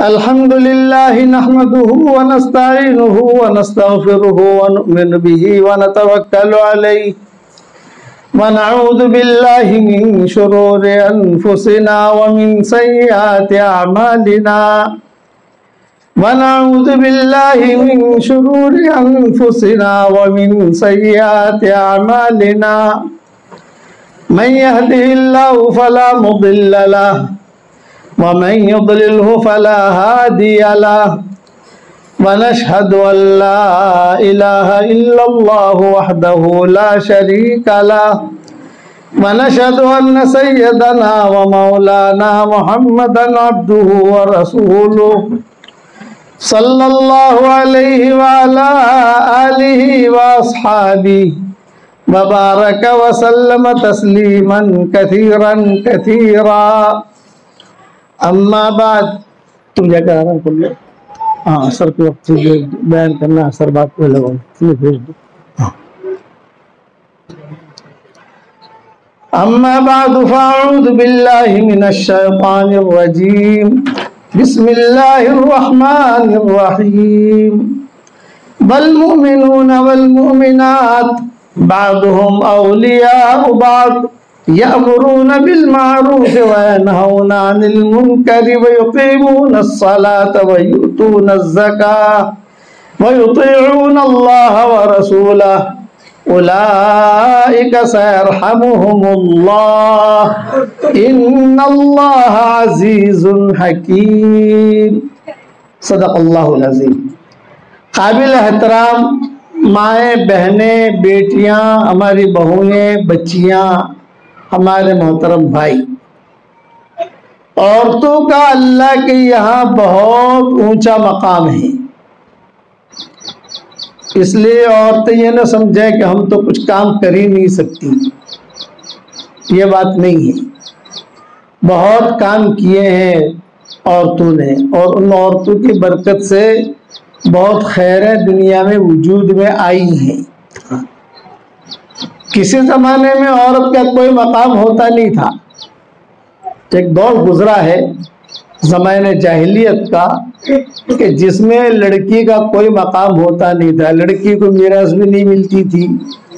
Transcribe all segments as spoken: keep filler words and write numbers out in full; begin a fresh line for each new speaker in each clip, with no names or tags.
الحمد لله نحمده ونستعينه ونستغفره ونؤمن به ونتوكل عليه ونعوذ بالله من شرور أنفسنا ومن سيئات أعمالنا ونعوذ بالله من شرور أنفسنا ومن سيئات أعمالنا من يهده الله فلا مضل له ومن يضلله فلا هادي له ونشهد أن لا إله إلا الله وحده لا شريك له ونشهد أن سيدنا ومولانا محمدا عبده ورسوله صلى الله عليه وعلى آله وأصحابه وبارك وسلم تسليما كثيرا كثيرا اما بعد. تم جا کر آرام کر لو. ہاں اثر کے وقت سے بیان کرنا اثر بات کو لگاؤ بھیج دو. اما بعد فاعوذ باللہ من الشیطان الرجیم بسم اللہ الرحمن الرحیم والمؤمنون والمؤمنات بعضهم اولیاء بعض يأمرون بالمعروف وينهون عن المنكر ويقيمون الصلاة ويؤتون الزكاة ويطيعون الله ورسوله أولئك سيرحمهم الله إن الله عزيز حكيم. صدق اللہ العظیم. قابل احترام مائیں بہنیں بیٹیاں ہماری بہویں بچیاں ہمارے محترم بھائی، عورتوں کا اللہ کے یہاں بہت اونچا مقام ہے. اس لیے عورتیں یہ نہ سمجھیں کہ ہم تو کچھ کام کر ہی نہیں سکتی. یہ بات نہیں ہے. بہت کام کیے ہیں عورتوں نے، اور ان عورتوں کی برکت سے بہت خیریں دنیا میں وجود میں آئی ہیں. کسی زمانے میں عورت کا کوئی مقام ہوتا نہیں تھا. ایک دور گزرا ہے زمانے جاہلیت کا کہ جس میں لڑکی کا کوئی مقام ہوتا نہیں تھا. لڑکی کو میراث بھی نہیں ملتی تھی،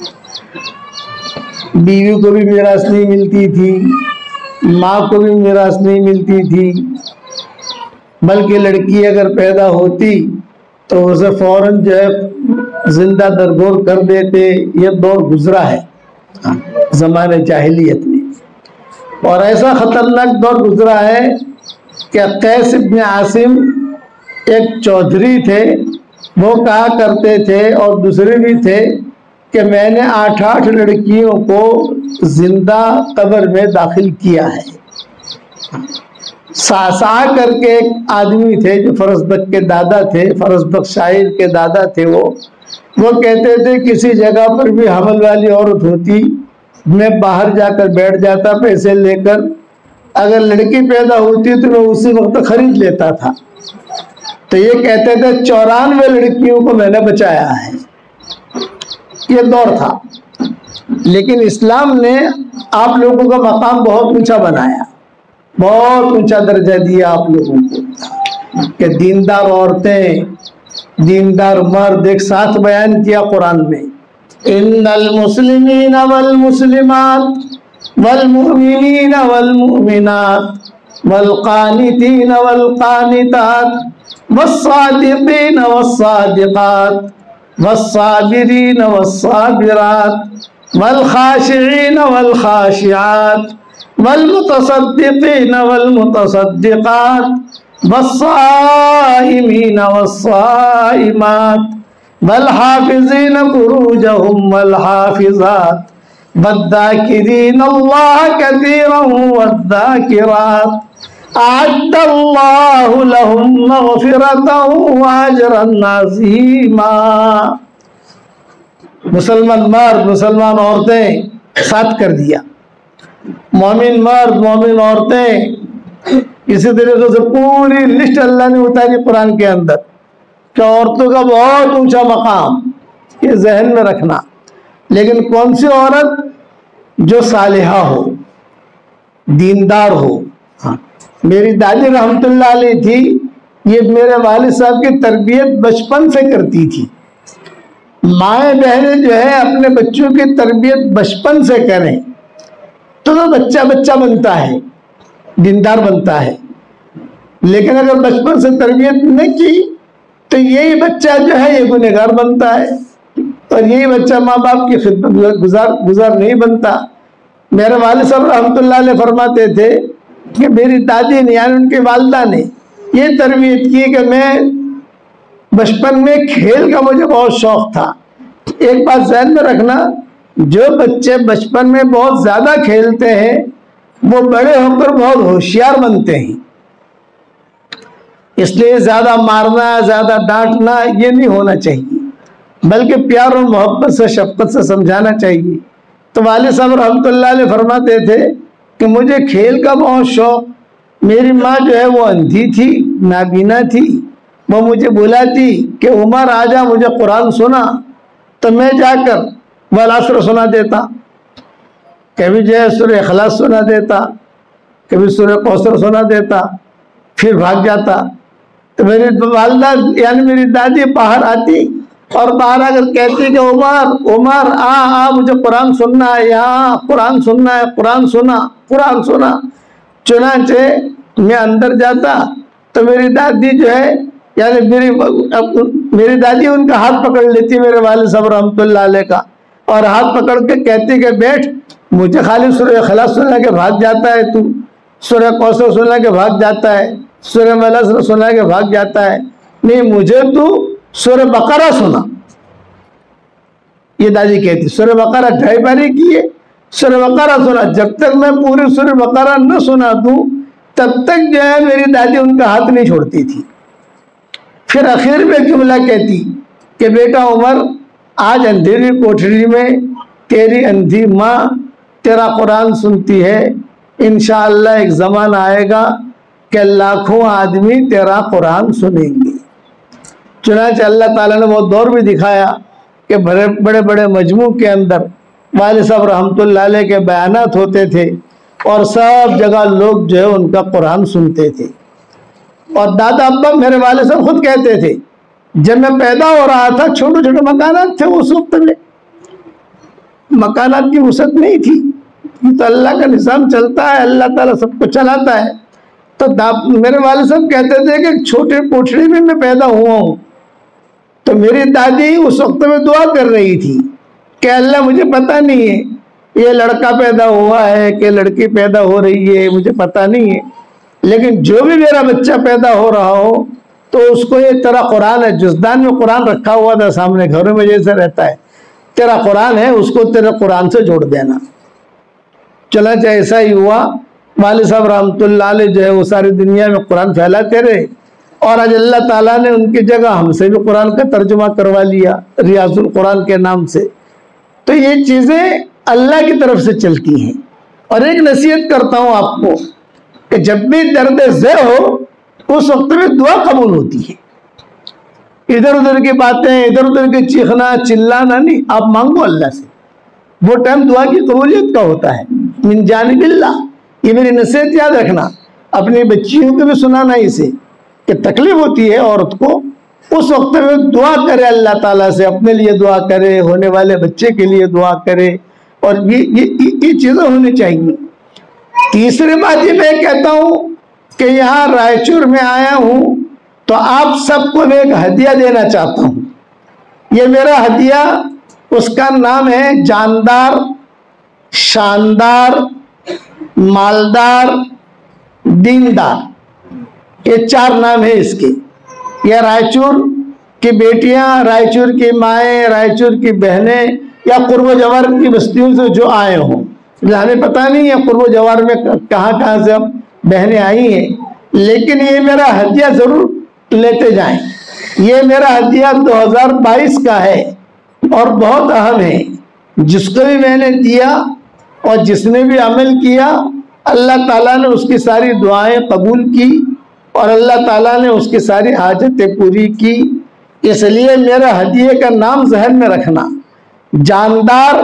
بیوی کو بھی میراث نہیں ملتی تھی، ماں کو بھی میراث نہیں ملتی تھی. بلکہ لڑکی اگر پیدا ہوتی تو اسے فوراً جو ہے زندہ درگور کر دیتے. یہ دور گزرا ہے زمانے جاہلیت میں. اور ایسا خطرناک دور گزرا ہے کہ قیس بن عاصم ایک چودھری تھے، وہ کہا کرتے تھے، اور دوسرے بھی تھے، کہ میں نے آٹھ آٹھ لڑکیوں کو زندہ قبر میں داخل کیا ہے. ساسا کر کے ایک آدمی تھے جو فرزدق کے دادا تھے، فرزدق شاعر کے دادا تھے. وہ وہ کہتے تھے کسی جگہ پر بھی حمل والی عورت ہوتی، میں باہر جا کر بیٹھ جاتا پیسے لے کر. اگر لڑکی پیدا ہوتی تو میں اسی وقت خرید لیتا تھا. تو یہ کہتے تھے چورانوے لڑکیوں کو میں نے بچایا ہے. یہ دور تھا. لیکن اسلام نے آپ لوگوں کا مقام بہت اونچا بنایا، بہت اونچا درجہ دیا آپ لوگوں کو، کہ دیندار عورتیں دیندار مرد ایک ساتھ بیان کیا قرآن میں. ان المسلمین والمسلمات والمؤمنین والمؤمنات والقانتین والقانتات والصادقین والصادقات والصابرین والصابرات والخاشعین والخاشعات والمتصدقین والمتصدقات والصائمین والصائمات والحافظین فروجهم والحافظات والذاکرین اللہ کثیرا والذاکرات اعد اللہ لهم مغفرتا واجرا عظیما. مسلمان مرد مسلمان عورتیں ساتھ کر دیا، مومن مرد مومن عورتیں. اسی طریقے سے پوری لسٹ اللہ نے اتاری قرآن کے اندر کہ عورتوں کا بہت اونچا مقام، یہ ذہن میں رکھنا. لیکن کون سی عورت؟ جو صالحہ ہو، دیندار ہو. میری دادی رحمت اللہ علیہ تھی، یہ میرے والد صاحب کی تربیت بچپن سے کرتی تھی. مائیں بہنیں جو ہے اپنے بچوں کی تربیت بچپن سے کریں تو وہ بچہ بچہ بنتا ہے, دیندار بنتا ہے. لیکن اگر بچپن سے تربیت نہ کی تو یہی بچہ جو ہے یہ گنہگار بنتا ہے, اور یہی بچہ ماں باپ کی خدمت گزار گزار نہیں بنتا. میرے والد صاحب رحمۃ اللہ علیہ فرماتے تھے کہ میری دادی نے یعنی ان کی والدہ نے یہ تربیت کی کہ میں بچپن میں کھیل کا مجھے بہت شوق تھا. ایک بات ذہن میں رکھنا, جو بچے بچپن میں بہت زیادہ کھیلتے ہیں وہ بڑے ہو کر بہت ہوشیار بنتے ہیں. اس لیے زیادہ مارنا, زیادہ ڈانٹنا یہ نہیں ہونا چاہیے, بلکہ پیار اور محبت سے, شفقت سے سمجھانا چاہیے. تو والد صاحب رحمۃ اللہ علیہ فرماتے تھے کہ مجھے کھیل کا بہت شوق. میری ماں جو ہے وہ اندھی تھی, نابینا تھی. وہ مجھے بلاتی کہ عمر آ جا مجھے قرآن سنا, تو میں جا کر والعصر سنا دیتا, کبھی جو ہے سورہ اخلاص سنا دیتا, کبھی سورہ کوثر سنا دیتا, پھر بھاگ جاتا. تو میری والدہ یعنی میری دادی باہر آتی اور باہر آ کر کہتی کہ عمر عمر آ آ مجھے قرآن سننا ہے, یہاں قرآن سننا ہے, قرآن سنا قرآن سنا. چنانچہ میں اندر جاتا تو میری دادی جو ہے یعنی میری میری دادی ان کا ہاتھ پکڑ لیتی میرے والد صاحب رحمۃ اللہ علیہ کا, اور ہاتھ پکڑ کے کہتی کہ بیٹھ, مجھے خالی سورہ اخلاص سنا کے بھاگ جاتا ہے تو, سورہ کوثر سنا کے بھاگ جاتا ہے, سورہ والعصر سنا کے بھاگ جاتا ہے, نہیں مجھے تو سورہ بقرہ سنا. یہ دادی کہتی سورہ بقرہ ڈھائی باری کیے, سورہ بقرہ سنا. جب تک میں پوری سورہ بقرہ نہ سنا دوں تب تک جو ہے میری دادی ان کا ہاتھ نہیں چھوڑتی تھی. پھر آخر میں جملہ کہتی کہ بیٹا عمر, آج اندھیری کوٹھری میں تیری اندھی ماں تیرا قرآن سنتی ہے, انشاءاللہ ایک زمانہ آئے گا کہ لاکھوں آدمی تیرا قرآن سنیں گے. چنانچہ اللہ تعالیٰ نے وہ دور بھی دکھایا کہ بڑے بڑے بڑے مجموع کے اندر والد صاحب رحمۃ اللہ علیہ کے بیانات ہوتے تھے, اور سب جگہ لوگ جو ہے ان کا قرآن سنتے تھے. اور دادا ابا میرے والد صاحب خود کہتے تھے جب میں پیدا ہو رہا تھا چھوٹے چھوٹے مکانات تھے اس وقت میں, مکانات کی وسعت نہیں تھی. تو اللہ کا نظام چلتا ہے, اللہ تعالیٰ سب کو چلاتا ہے. تو میرے والد صاحب کہتے تھے کہ چھوٹے کوٹھڑی میں میں پیدا ہوا ہوں. تو میری دادی اس وقت میں دعا کر رہی تھی کہ اللہ مجھے پتہ نہیں ہے یہ لڑکا پیدا ہوا ہے کہ لڑکی پیدا ہو رہی ہے, مجھے پتہ نہیں ہے, لیکن جو بھی میرا بچہ پیدا ہو رہا ہو تو اس کو یہ تیرا قرآن ہے, جزدان میں قرآن رکھا ہوا تھا سامنے گھروں میں جیسے رہتا ہے, تیرا قرآن ہے اس کو تیرے قرآن سے جوڑ دینا. چنانچہ ایسا ہی ہوا. والد صاحب رحمۃ اللہ علیہ جو ہے وہ ساری دنیا میں قرآن پھیلاتے رہے, اور آج اللہ تعالیٰ نے ان کی جگہ ہم سے بھی قرآن کا ترجمہ کروا لیا ریاض القرآن کے نام سے. تو یہ چیزیں اللہ کی طرف سے چلتی ہیں. اور ایک نصیحت کرتا ہوں آپ کو کہ جب بھی درد ذہ ہو اس وقت میں دعا قبول ہوتی ہے. ادھر ادھر کی باتیں, ادھر ادھر کی چیخنا چلانا نہیں, آپ مانگو اللہ سے, وہ ٹائم دعا کی قبولیت کا ہوتا ہے من جانب اللہ. یہ میری نصیحت یاد رکھنا, اپنی بچیوں کو بھی سنانا اسے کہ تکلیف ہوتی ہے عورت کو, اس وقت میں دعا کرے اللہ تعالیٰ سے, اپنے لیے دعا کرے, ہونے والے بچے کے لیے دعا کرے, اور یہ یہ یہ چیزیں ہونی چاہیے. تیسری بات یہ میں کہتا ہوں کہ یہاں رائچور میں آیا ہوں تو آپ سب کو میں ایک ہدیہ دینا چاہتا ہوں. یہ میرا ہدیہ, اس کا نام ہے جاندار, شاندار, مالدار, دیندار. یہ چار نام ہے اس کے. یہ رائچور کی بیٹیاں, رائچور کی مائیں, رائچور کی بہنیں یا قرب و جوار کی بستیوں سے جو آئے ہوں, ہمیں پتہ نہیں ہے قرب و جوار میں کہاں کہاں سے بہنیں آئی ہیں, لیکن یہ میرا ہدیہ ضرور لیتے جائیں. یہ میرا ہدیہ دو ہزار بائیس کا ہے اور بہت اہم ہے. جس کو بھی میں نے دیا اور جس نے بھی عمل کیا, اللہ تعالیٰ نے اس کی ساری دعائیں قبول کی اور اللہ تعالیٰ نے اس کی ساری حاجتیں پوری کی. اس لیے میرا ہدیے کا نام ذہن میں رکھنا, جاندار,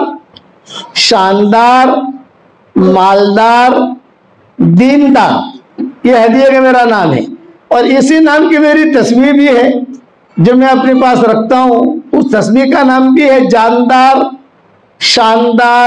شاندار, مالدار, دیندار. یہ ہدیے کا میرا نام ہے. اور اسی نام کی میری تسبیح بھی ہے جو میں اپنے پاس رکھتا ہوں. اس تسبیح کا نام بھی ہے جاندار، شاندار،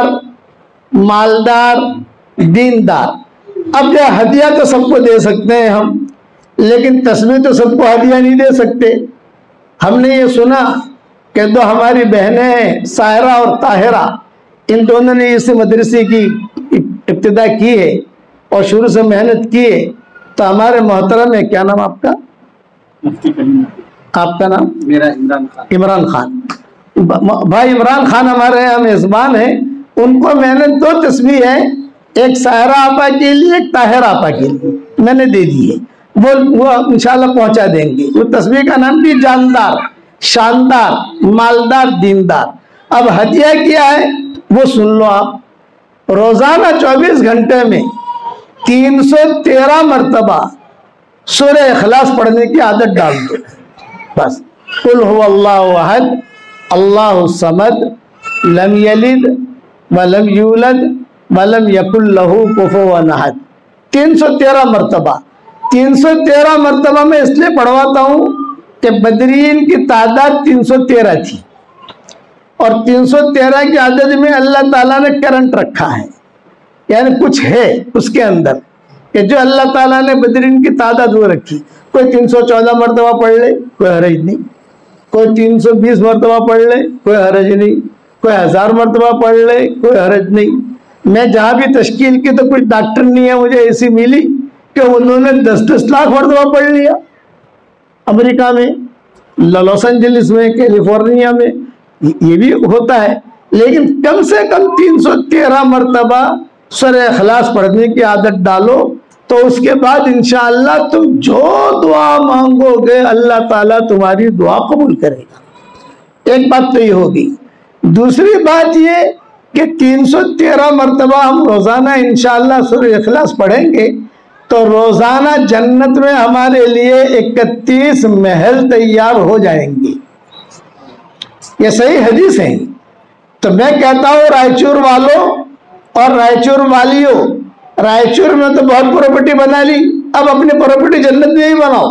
مالدار، دیندار. اب جو ہدیہ تو سب کو دے سکتے ہیں ہم، لیکن تسبیح تو سب کو ہدیہ نہیں دے سکتے. ہم نے یہ سنا کہ دو ہماری بہنیں ہیں سائرہ اور طاہرہ، ان دونوں نے اس مدرسے کی ابتدا کی ہے اور شروع سے محنت کی ہے. تو ہمارے محترم ہے، کیا نام آپ کا؟ مفتی کریم. آپ کا نام؟ میرا عمران خان. عمران خان بھائی عمران خان ہمارے یہاں میزبان ہیں. ان کو میں نے دو تسبیح ہے، ایک سائرہ آپا کے لیے، ایک طاہرہ آپا کے لیے میں نے دے دی ہے. وہ وہ انشاءاللہ پہنچا دیں گے. وہ تسبیح کا نام بھی جاندار، شاندار، مالدار، دیندار. اب ہدیہ کیا ہے وہ سن لو آپ. روزانہ چوبیس گھنٹے میں تین سو تیرہ مرتبہ سورہ اخلاص پڑھنے کی عادت ڈال دو بس. قل هو اللہ احد اللہ الصمد لم یلد ولم یولد ولم یکن لہ کفوا احد. تین سو تیرہ مرتبہ تین سو تیرہ مرتبہ میں اس لیے پڑھواتا ہوں کہ بدرین کی تعداد تین سو تیرہ تھی، اور تین سو تیرہ کی عدد میں اللہ تعالیٰ نے کرنٹ رکھا ہے، یعنی کچھ ہے اس کے اندر کہ جو اللہ تعالیٰ نے بدرین کی تعداد وہ رکھی. کوئی تین سو چودہ مرتبہ پڑھ لے کوئی حرج نہیں، کوئی تین سو بیس مرتبہ پڑھ لے کوئی حرج نہیں، کوئی ہزار مرتبہ پڑھ لے کوئی حرج نہیں. میں جہاں بھی تشکیل کی تو کچھ ڈاکٹر نہیں ہے مجھے ایسی ملی کہ انہوں نے دس دس لاکھ مرتبہ پڑھ لیا. امریکہ میں، لاس اینجلس میں، کیلیفورنیا میں یہ بھی ہوتا ہے، لیکن کم سے کم تین سو تیرہ مرتبہ سورہ اخلاص پڑھنے کی عادت ڈالو. تو اس کے بعد انشاءاللہ تم جو دعا مانگو گے اللہ تعالیٰ تمہاری دعا قبول کرے گا. ایک بات تو یہ ہوگی. دوسری بات یہ کہ تین سو تیرہ مرتبہ ہم روزانہ انشاءاللہ سورہ اخلاص پڑھیں گے تو روزانہ جنت میں ہمارے لیے اکتیس محل تیار ہو جائیں گے. یہ صحیح حدیث ہے. تو میں کہتا ہوں رائچور والوں اور رائچور والیوں، رائچور میں تو بہت پراپرٹی بنا لی، اب اپنی پراپرٹی جنت میں ہی بناؤ.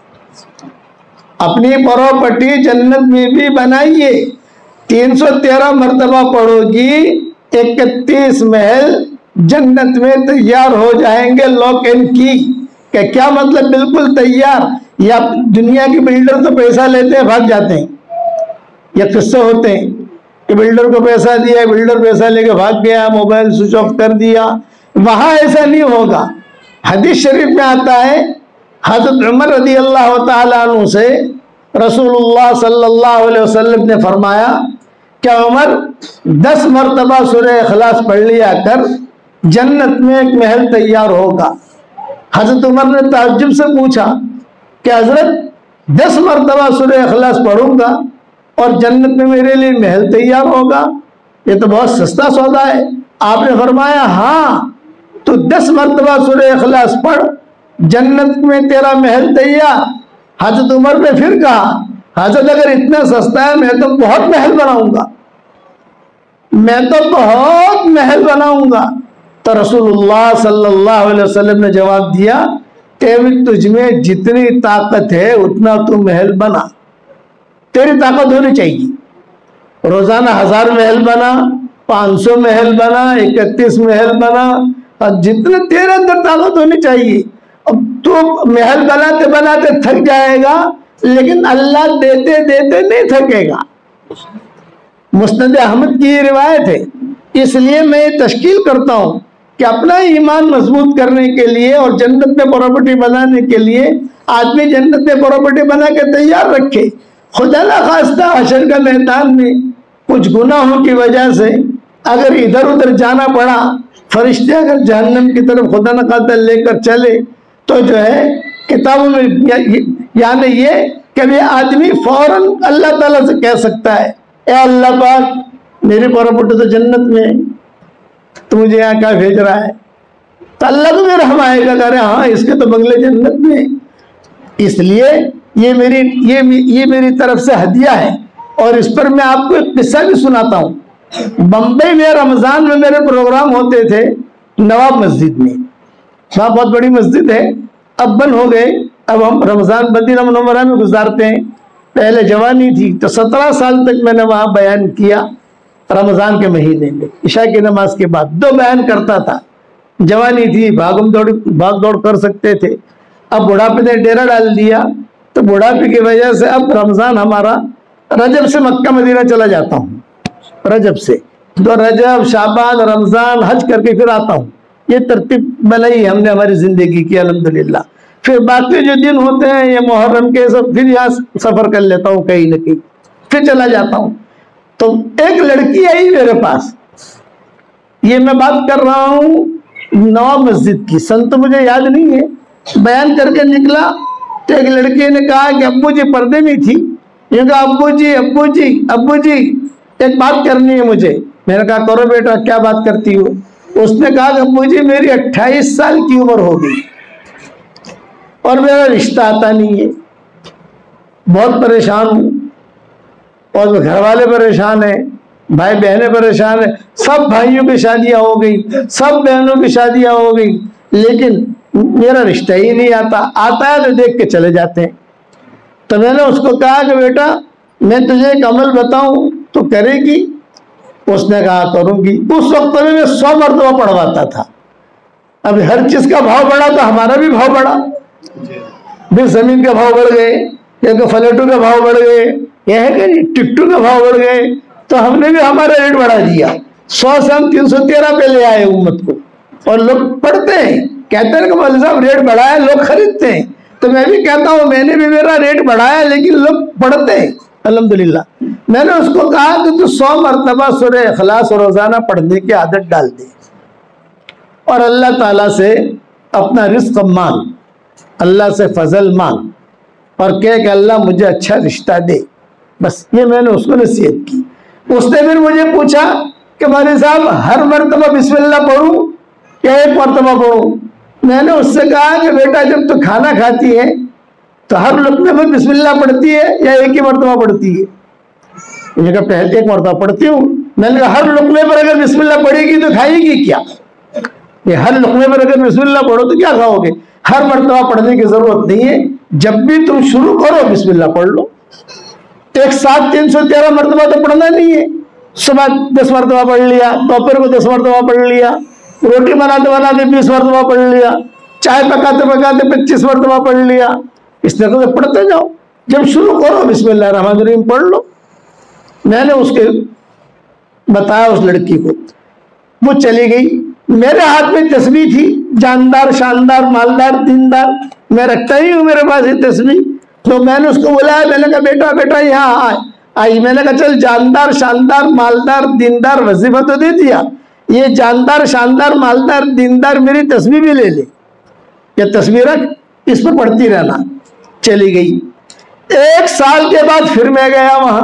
اپنی پراپرٹی جنت میں بھی بنائیے. تین سو تیرہ مرتبہ پڑھو گی، اکتیس محل جنت میں تیار ہو جائیں گے لاک اینڈ کی. کہ کیا مطلب بالکل تیار؟ یا دنیا کی بلڈر تو پیسہ لیتے ہیں بھاگ جاتے ہیں، یہ قصے ہوتے ہیں کہ بلڈر کو پیسہ دیا، بلڈر پیسہ لے کے بھاگ گیا، موبائل سوئچ آف کر دیا. وہاں ایسا نہیں ہوگا. حدیث شریف میں آتا ہے حضرت عمر رضی اللہ تعالیٰ عنہ سے رسول اللہ صلی اللہ علیہ وسلم نے فرمایا کہ عمر دس مرتبہ سورہ اخلاص پڑھ لیا کر، جنت میں ایک محل تیار ہوگا. حضرت عمر نے تعجب سے پوچھا کہ حضرت دس مرتبہ سورہ اخلاص پڑھوں گا اور جنت میں میرے لیے محل تیار ہوگا، یہ تو بہت سستا سودا ہے. آپ نے فرمایا ہاں تو دس مرتبہ سورہ اخلاص پڑھ، جنت میں تیرا محل تیار. حضرت عمر نے پھر کہا حضرت اگر اتنا سستا ہے میں تو بہت محل بناؤں گا، میں تو بہت محل بناؤں گا. تو رسول اللہ صلی اللہ علیہ وسلم نے جواب دیا کہ تجھ میں جتنی طاقت ہے اتنا تو محل بنا. تیری طاقت ہونی چاہیے. روزانہ ہزار محل بنا، پانچ سو محل بنا، اکتیس محل بنا، اور جتنے تیرے اندر طاقت ہونی چاہیے. اب تو محل بناتے بناتے تھک جائے گا، لیکن اللہ دیتے دیتے نہیں تھکے گا. مسند احمد کی یہ روایت ہے. اس لیے میں یہ تشکیل کرتا ہوں کہ اپنا ایمان مضبوط کرنے کے لیے اور جنت میں پراپرٹی بنانے کے لیے آدمی جنت میں پراپرٹی بنا کے تیار رکھے. خدا نہ خواستہ حشر کا میدان میں کچھ گناہوں کی وجہ سے اگر ادھر ادھر جانا پڑا، فرشتے اگر جہنم کی طرف خدا نہ خواستہ لے کر چلے تو جو ہے کتابوں میں یعنی یہ کہ یہ آدمی فوراً اللہ تعالیٰ سے کہہ سکتا ہے اے اللہ پاک میری پراپرٹی تو جنت میں ہے، تو مجھے یہاں کیا بھیج رہا ہے؟ تو اللہ تو میرا رحم آئے گا کہ ہاں اس کے تو بنگلے جنت میں. اس لیے یہ میری یہ یہ میری طرف سے ہدیہ ہے. اور اس پر میں آپ کو ایک قصہ بھی سناتا ہوں. بمبئی میں رمضان میں میرے پروگرام ہوتے تھے نواب مسجد میں. وہاں بہت بڑی مسجد ہے، اب بند ہو گئے. اب ہم رمضان مدینہ منورہ میں گزارتے ہیں، پہلے جوانی تھی تو سترہ سال تک میں نے وہاں بیان کیا، رمضان کے مہینے میں عشاء کی نماز کے بعد دو بیان کرتا تھا۔ جوانی تھی، بھاگم دوڑ بھاگ دوڑ کر سکتے تھے، اب بڑھاپے نے ڈیرا ڈال دیا تو بڑھاپے کی وجہ سے اب رمضان ہمارا رجب سے مکہ مدینہ چلا جاتا ہوں، رجب سے تو رجب شعبان رمضان حج کر کے پھر آتا ہوں۔ یہ ترتیب بنائی ہم نے ہماری زندگی کی الحمدللہ۔ پھر باقی جو دن ہوتے ہیں یہ محرم کے سب پھر یہاں سفر کر لیتا ہوں کہیں نہ کہیں، پھر چلا جاتا ہوں۔ تو ایک لڑکی آئی میرے پاس، یہ میں بات کر رہا ہوں نواب مسجد کی، سن تو مجھے یاد نہیں ہے، بیان کر کے نکلا تو ایک لڑکی نے کہا کہ ابو جی پردے میں تھی، یہ کہا ابو جی ابو جی ابو جی ایک بات کرنی ہے مجھے۔ میں نے کہا کرو بیٹا، کیا بات کرتی ہو؟ اس نے کہا کہ ابو جی میری اٹھائیس سال کی عمر ہو گئی اور میرا رشتہ آتا نہیں ہے، بہت پریشان ہوں، اور گھر والے پریشان ہیں، بھائی بہنیں پریشان ہیں، سب بھائیوں کی شادیاں ہو گئی، سب بہنوں کی شادیاں ہو گئی، لیکن میرا رشتہ ہی نہیں آتا، آتا ہے تو دیکھ کے چلے جاتے ہیں۔ تو میں نے اس کو کہا کہ بیٹا میں تجھے ایک عمل بتاؤں تو کرے گی؟ اس نے کہا کروں گی۔ اس وقت میں میں سو مرتبہ پڑھواتا تھا، اب ہر چیز کا بھاؤ بڑھا تو ہمارا بھی بھاؤ بڑھا، پھر زمین کے بھاؤ بڑھ گئے، یا کہ فلیٹوں کے بھاؤ بڑھ گئے، یہ ہے کہ نہیں ٹکٹوں کے بھاؤ بڑھ گئے، تو ہم نے بھی ہمارا ریٹ بڑھا دیا، سو سے ہم تین سو تیرہ پہ لے آئے امت کو، اور لوگ پڑھتے ہیں کہتے ہیں کہ مولوی صاحب ریٹ بڑھایا، لوگ خریدتے ہیں، تو میں بھی کہتا ہوں میں نے بھی میرا ریٹ بڑھایا لیکن لوگ پڑھتے ہیں الحمدللہ۔ میں نے اس کو کہا کہ تو سو مرتبہ سورہ اخلاص روزانہ پڑھنے کی عادت ڈال دے، اور اللہ تعالیٰ سے اپنا رزق مانگ، اللہ سے فضل مانگ، اور کہے کہ اللہ مجھے اچھا رشتہ دے، بس یہ میں نے اس کو نصیحت کی۔ اس نے پھر مجھے پوچھا کہ مولوی صاحب ہر مرتبہ بسم اللہ پڑھوں یا ایک مرتبہ پڑھوں؟ میں نے اس سے کہا کہ بیٹا جب تو کھانا کھاتی ہے تو ہر لقمے میں بسم اللہ پڑھتی ہے یا ایک ہی مرتبہ پڑھتی ہے؟ مجھے کہا پہلے ایک مرتبہ پڑھتی ہوں۔ میں نے کہا ہر لقمے پر اگر بسم اللہ پڑھے گی تو کھائے گی کیا؟ یہ ہر لقمے پر اگر بسم اللہ پڑھو تو کیا کھاؤ گے؟ ہر مرتبہ پڑھنے کی ضرورت نہیں ہے، جب بھی تم شروع کرو بسم اللہ پڑھ لو۔ ایک ساتھ تین سو تیرہ مرتبہ تو پڑھنا نہیں ہے، صبح دس مرتبہ پڑھ لیا، دوپہر کو دس مرتبہ پڑھ لیا، روٹی بناتے بناتے بیس مرتبہ پڑھ لیا، چائے پکاتے پکاتے پچیس مرتبہ پڑھ لیا، اس طرح سے پڑھتے جاؤ، جب شروع کرو بسم اللہ الرحمن الرحیم پڑھ لو۔ میں نے اس کے بتایا اس لڑکی کو، وہ چلی گئی، میرے ہاتھ میں تسبیح تھی، جاندار شاندار مالدار دیندار، میں رکھتا ہی ہوں میرے پاس یہ تسبیح، تو میں نے اس کو بلایا، میں نے کہا بیٹا بیٹا یہاں آئے آئی میں نے کہا چل جاندار شاندار مالدار دیندار وظیفہ تو دے دیا، یہ جاندار شاندار مالدار دیندار میری تسبیح بھی لے لے، یہ تسبیح رکھ، اس پر پڑھتی رہنا۔ چلی گئی۔ ایک سال کے بعد پھر میں گیا وہاں،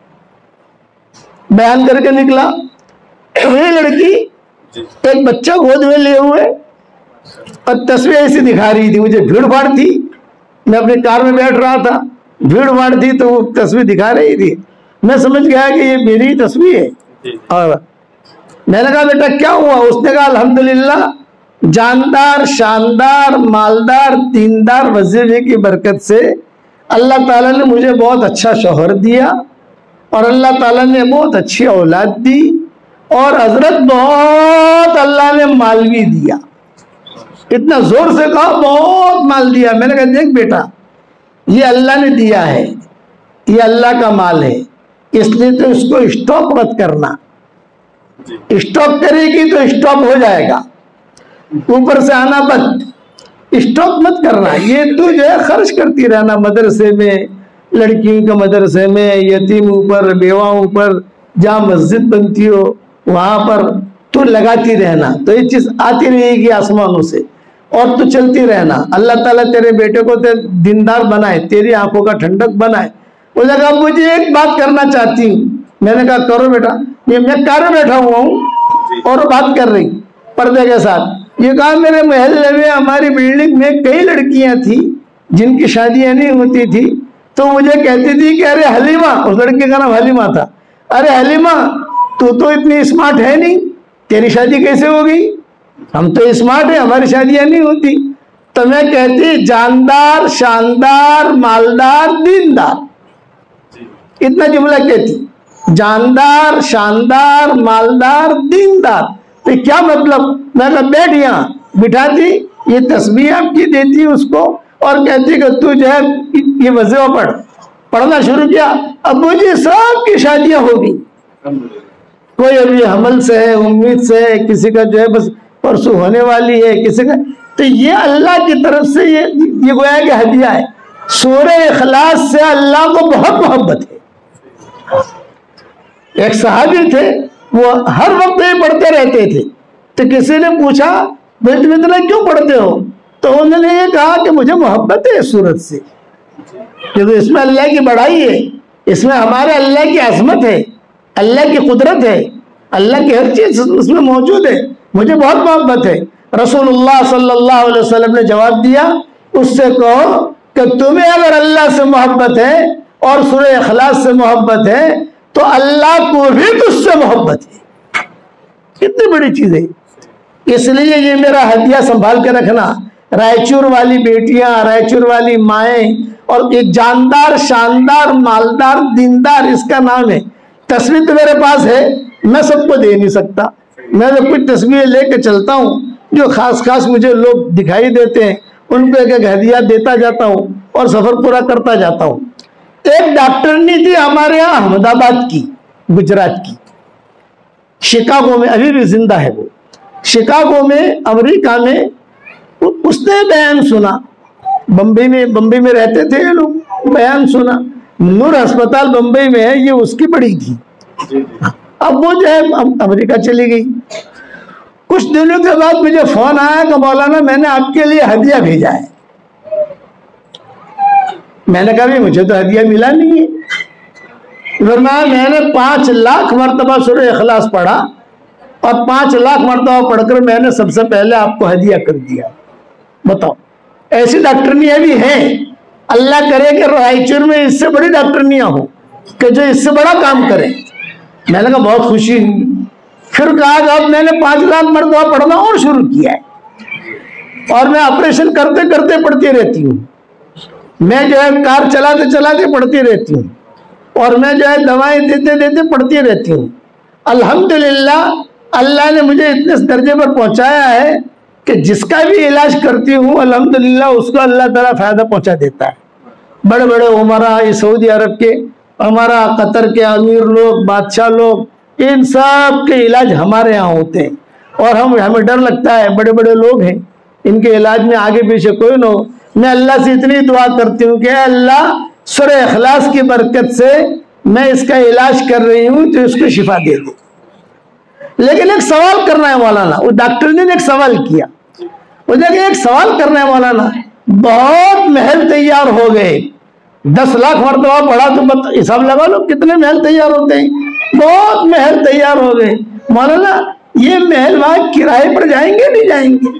بیان کر کے نکلا، وہی لڑکی ایک بچہ گود میں لیے ہوئے اور تسبیح ایسی دکھا رہی تھی، مجھے بھیڑ بھاڑ تھی، میں اپنی کار میں بیٹھ رہا تھا، بھیڑ بھاڑ تھی تو وہ تسبیح دکھا رہی تھی، میں سمجھ گیا کہ یہ میری تسبیح ہے، اور میں نے کہا بیٹا کیا ہوا؟ اس نے کہا الحمدللہ جاندار شاندار مالدار دیندار وظیفے کی برکت سے اللہ تعالیٰ نے مجھے بہت اچھا شوہر دیا، اور اللہ تعالیٰ نے بہت اچھی اولاد دی، اور حضرت بہت اللہ نے مال بھی دیا، اتنا زور سے کہا بہت مال دیا۔ میں نے کہا دیکھ بیٹا یہ اللہ نے دیا ہے، یہ اللہ کا مال ہے، اس لیے تو اس کو اسٹاپ مت کرنا، اسٹاپ کرے گی تو اسٹاپ ہو جائے گا، اوپر سے آنا مت، اسٹاپ مت کرنا، یہ تو جو ہے خرچ کرتی رہنا، مدرسے میں لڑکیوں کے مدرسے میں، یتیموں پر بیواؤں پر، جہاں مسجد بنتی ہو وہاں پر تو لگاتی رہنا، تو یہ چیز آتی رہے گی آسمانوں سے، اور تو چلتی رہنا۔ اللہ تعالیٰ تیرے بیٹے کو دیندار بنائے، تیری آنکھوں کا ٹھنڈک بنائے۔ وہ نے کہا مجھے ایک بات کرنا چاہتی ہوں۔ میں نے کہا کرو بیٹا، یہ میں کار میں بیٹھا ہوا ہوں اور بات کر رہی پردے کے ساتھ۔ یہ کہا میرے محلے میں ہماری بلڈنگ میں کئی لڑکیاں تھیں جن کی شادیاں نہیں ہوتی تھی، تو مجھے کہتی تھی کہ ارے حلیمہ، اس لڑکی کا نام حلیمہ تھا، ارے حلیمہ تو تو اتنی اسمارٹ ہے نہیں، تیری شادی کیسے ہو گئی؟ ہم تو اسمارٹ ہیں، ہماری شادیاں نہیں ہوتی۔ تو میں کہتی جاندار، شاندار، مالدار، دیندار، اتنا جملہ کہتی، جاندار، شاندار، مالدار، دیندار. تو کیا مطلب؟ میں کہا بیٹھ یہاں، بٹھاتی، یہ تسبیح آپ کی دیتی اس کو اور کہتی کہ تو جو ہے یہ وظیفہ پڑھ. پڑھنا شروع کیا. ابو جی سب کی شادیاں ہوگی، کوئی ابھی حمل سے ہے، امید سے ہے، کسی کا جو ہے بس پرسوں ہونے والی ہے، کسی کا. تو یہ اللہ کی طرف سے یہ یہ گویا کہ ہدیہ ہے. سورہ اخلاص سے اللہ کو بہت محبت ہے. ایک صحابی تھے، وہ ہر وقت یہ پڑھتے رہتے تھے. تو کسی نے پوچھا بھائی تم اتنا کیوں پڑھتے ہو؟ تو انہوں نے یہ کہا کہ مجھے محبت ہے اس سورت سے، کیونکہ اس میں اللہ کی بڑائی ہے، اس میں ہمارے اللہ کی عظمت ہے، اللہ کی قدرت ہے، اللہ کی ہر چیز اس میں موجود ہے، مجھے بہت محبت ہے. رسول اللہ صلی اللہ علیہ وسلم نے جواب دیا، اس سے کہو کہ تمہیں اگر اللہ سے محبت ہے اور سورہ اخلاص سے محبت ہے تو اللہ کو بھی تجھ سے محبت ہے. کتنی بڑی چیز ہے. اس لیے یہ میرا ہدیہ سنبھال کے رکھنا. رائچور والی بیٹیاں، رائچور والی مائیں، اور ایک جاندار، شاندار، مالدار، دیندار اس کا نام ہے. تصویر تو میرے پاس ہے، میں سب کو دے نہیں سکتا. میں تو کچھ تصویریں لے کے چلتا ہوں جو خاص خاص مجھے لوگ دکھائی دیتے ہیں، ان کو ایک ایک ہدیہ دیتا جاتا ہوں اور سفر پورا کرتا جاتا ہوں. ایک ڈاکٹرنی تھی ہمارے یہاں احمد آباد کی، گجرات کی، شکاگو میں، ابھی بھی زندہ ہے وہ. شکاگو میں، امریکہ میں. اس نے بیان سنا، بمبئی میں بمبئی میں رہتے تھے یہ لوگ. بیان سنا، نور ہسپتال بمبئی میں ہے، یہ اس کی پڑی تھی. اب وہ جو ہے امریکہ چلی گئی. کچھ دنوں کے بعد مجھے فون آیا کہ مولانا میں نے آپ کے لیے ہدیہ بھیجا ہے. میں نے کہا بھی مجھے تو ہدیہ ملا نہیں ہے. فرمایا میں نے پانچ لاکھ مرتبہ سورہ اخلاص پڑھا اور پانچ لاکھ مرتبہ پڑھ کر میں نے سب سے پہلے آپ کو ہدیہ کر دیا. بتاؤ، ایسی ڈاکٹرنیاں بھی ہیں. اللہ کرے کہ رائچور میں اس سے بڑی ڈاکٹرنیاں ہوں کہ جو اس سے بڑا کام کریں. میں نے کہا بہت خوشی ہوئی. پھر کہا کہ اب میں نے پانچ لاکھ مرتبہ پڑھنا اور شروع کیا ہے، اور میں آپریشن کرتے کرتے پڑھتی رہتی ہوں. میں جو ہے کار چلاتے چلاتے پڑھتی رہتی ہوں، اور میں جو ہے دوائیں دیتے دیتے پڑھتی رہتی ہوں. الحمدللہ اللہ نے مجھے اتنے درجے پر پہنچایا ہے کہ جس کا بھی علاج کرتی ہوں الحمدللہ اس کو اللہ تعالیٰ فائدہ پہنچا دیتا ہے. بڑے بڑے عمرا سعودی عرب کے، ہمارا قطر کے امیر لوگ، بادشاہ لوگ، ان سب کے علاج ہمارے ہاں ہوتے ہیں. اور ہم ہمیں ڈر لگتا ہے، بڑے بڑے لوگ ہیں، ان کے علاج میں آگے پیچھے کوئی نہ ہو. میں اللہ سے اتنی دعا کرتی ہوں کہ اے اللہ سورہ اخلاص کی برکت سے میں اس کا علاج کر رہی ہوں تو اس کو شفا دے دو. لیکن ایک سوال کرنا ہے مولانا. وہ ڈاکٹر نے ایک سوال کیا، وہ دیکھیں ایک سوال کرنا ہے مولانا. بہت محل تیار ہو گئے، دس لاکھ مرتبہ پڑھا تو حساب لگا لو کتنے محل تیار ہوتے ہیں. بہت محل تیار ہو گئے. مولانا یہ محل وہاں کرائے پر جائیں گے نہیں جائیں گے؟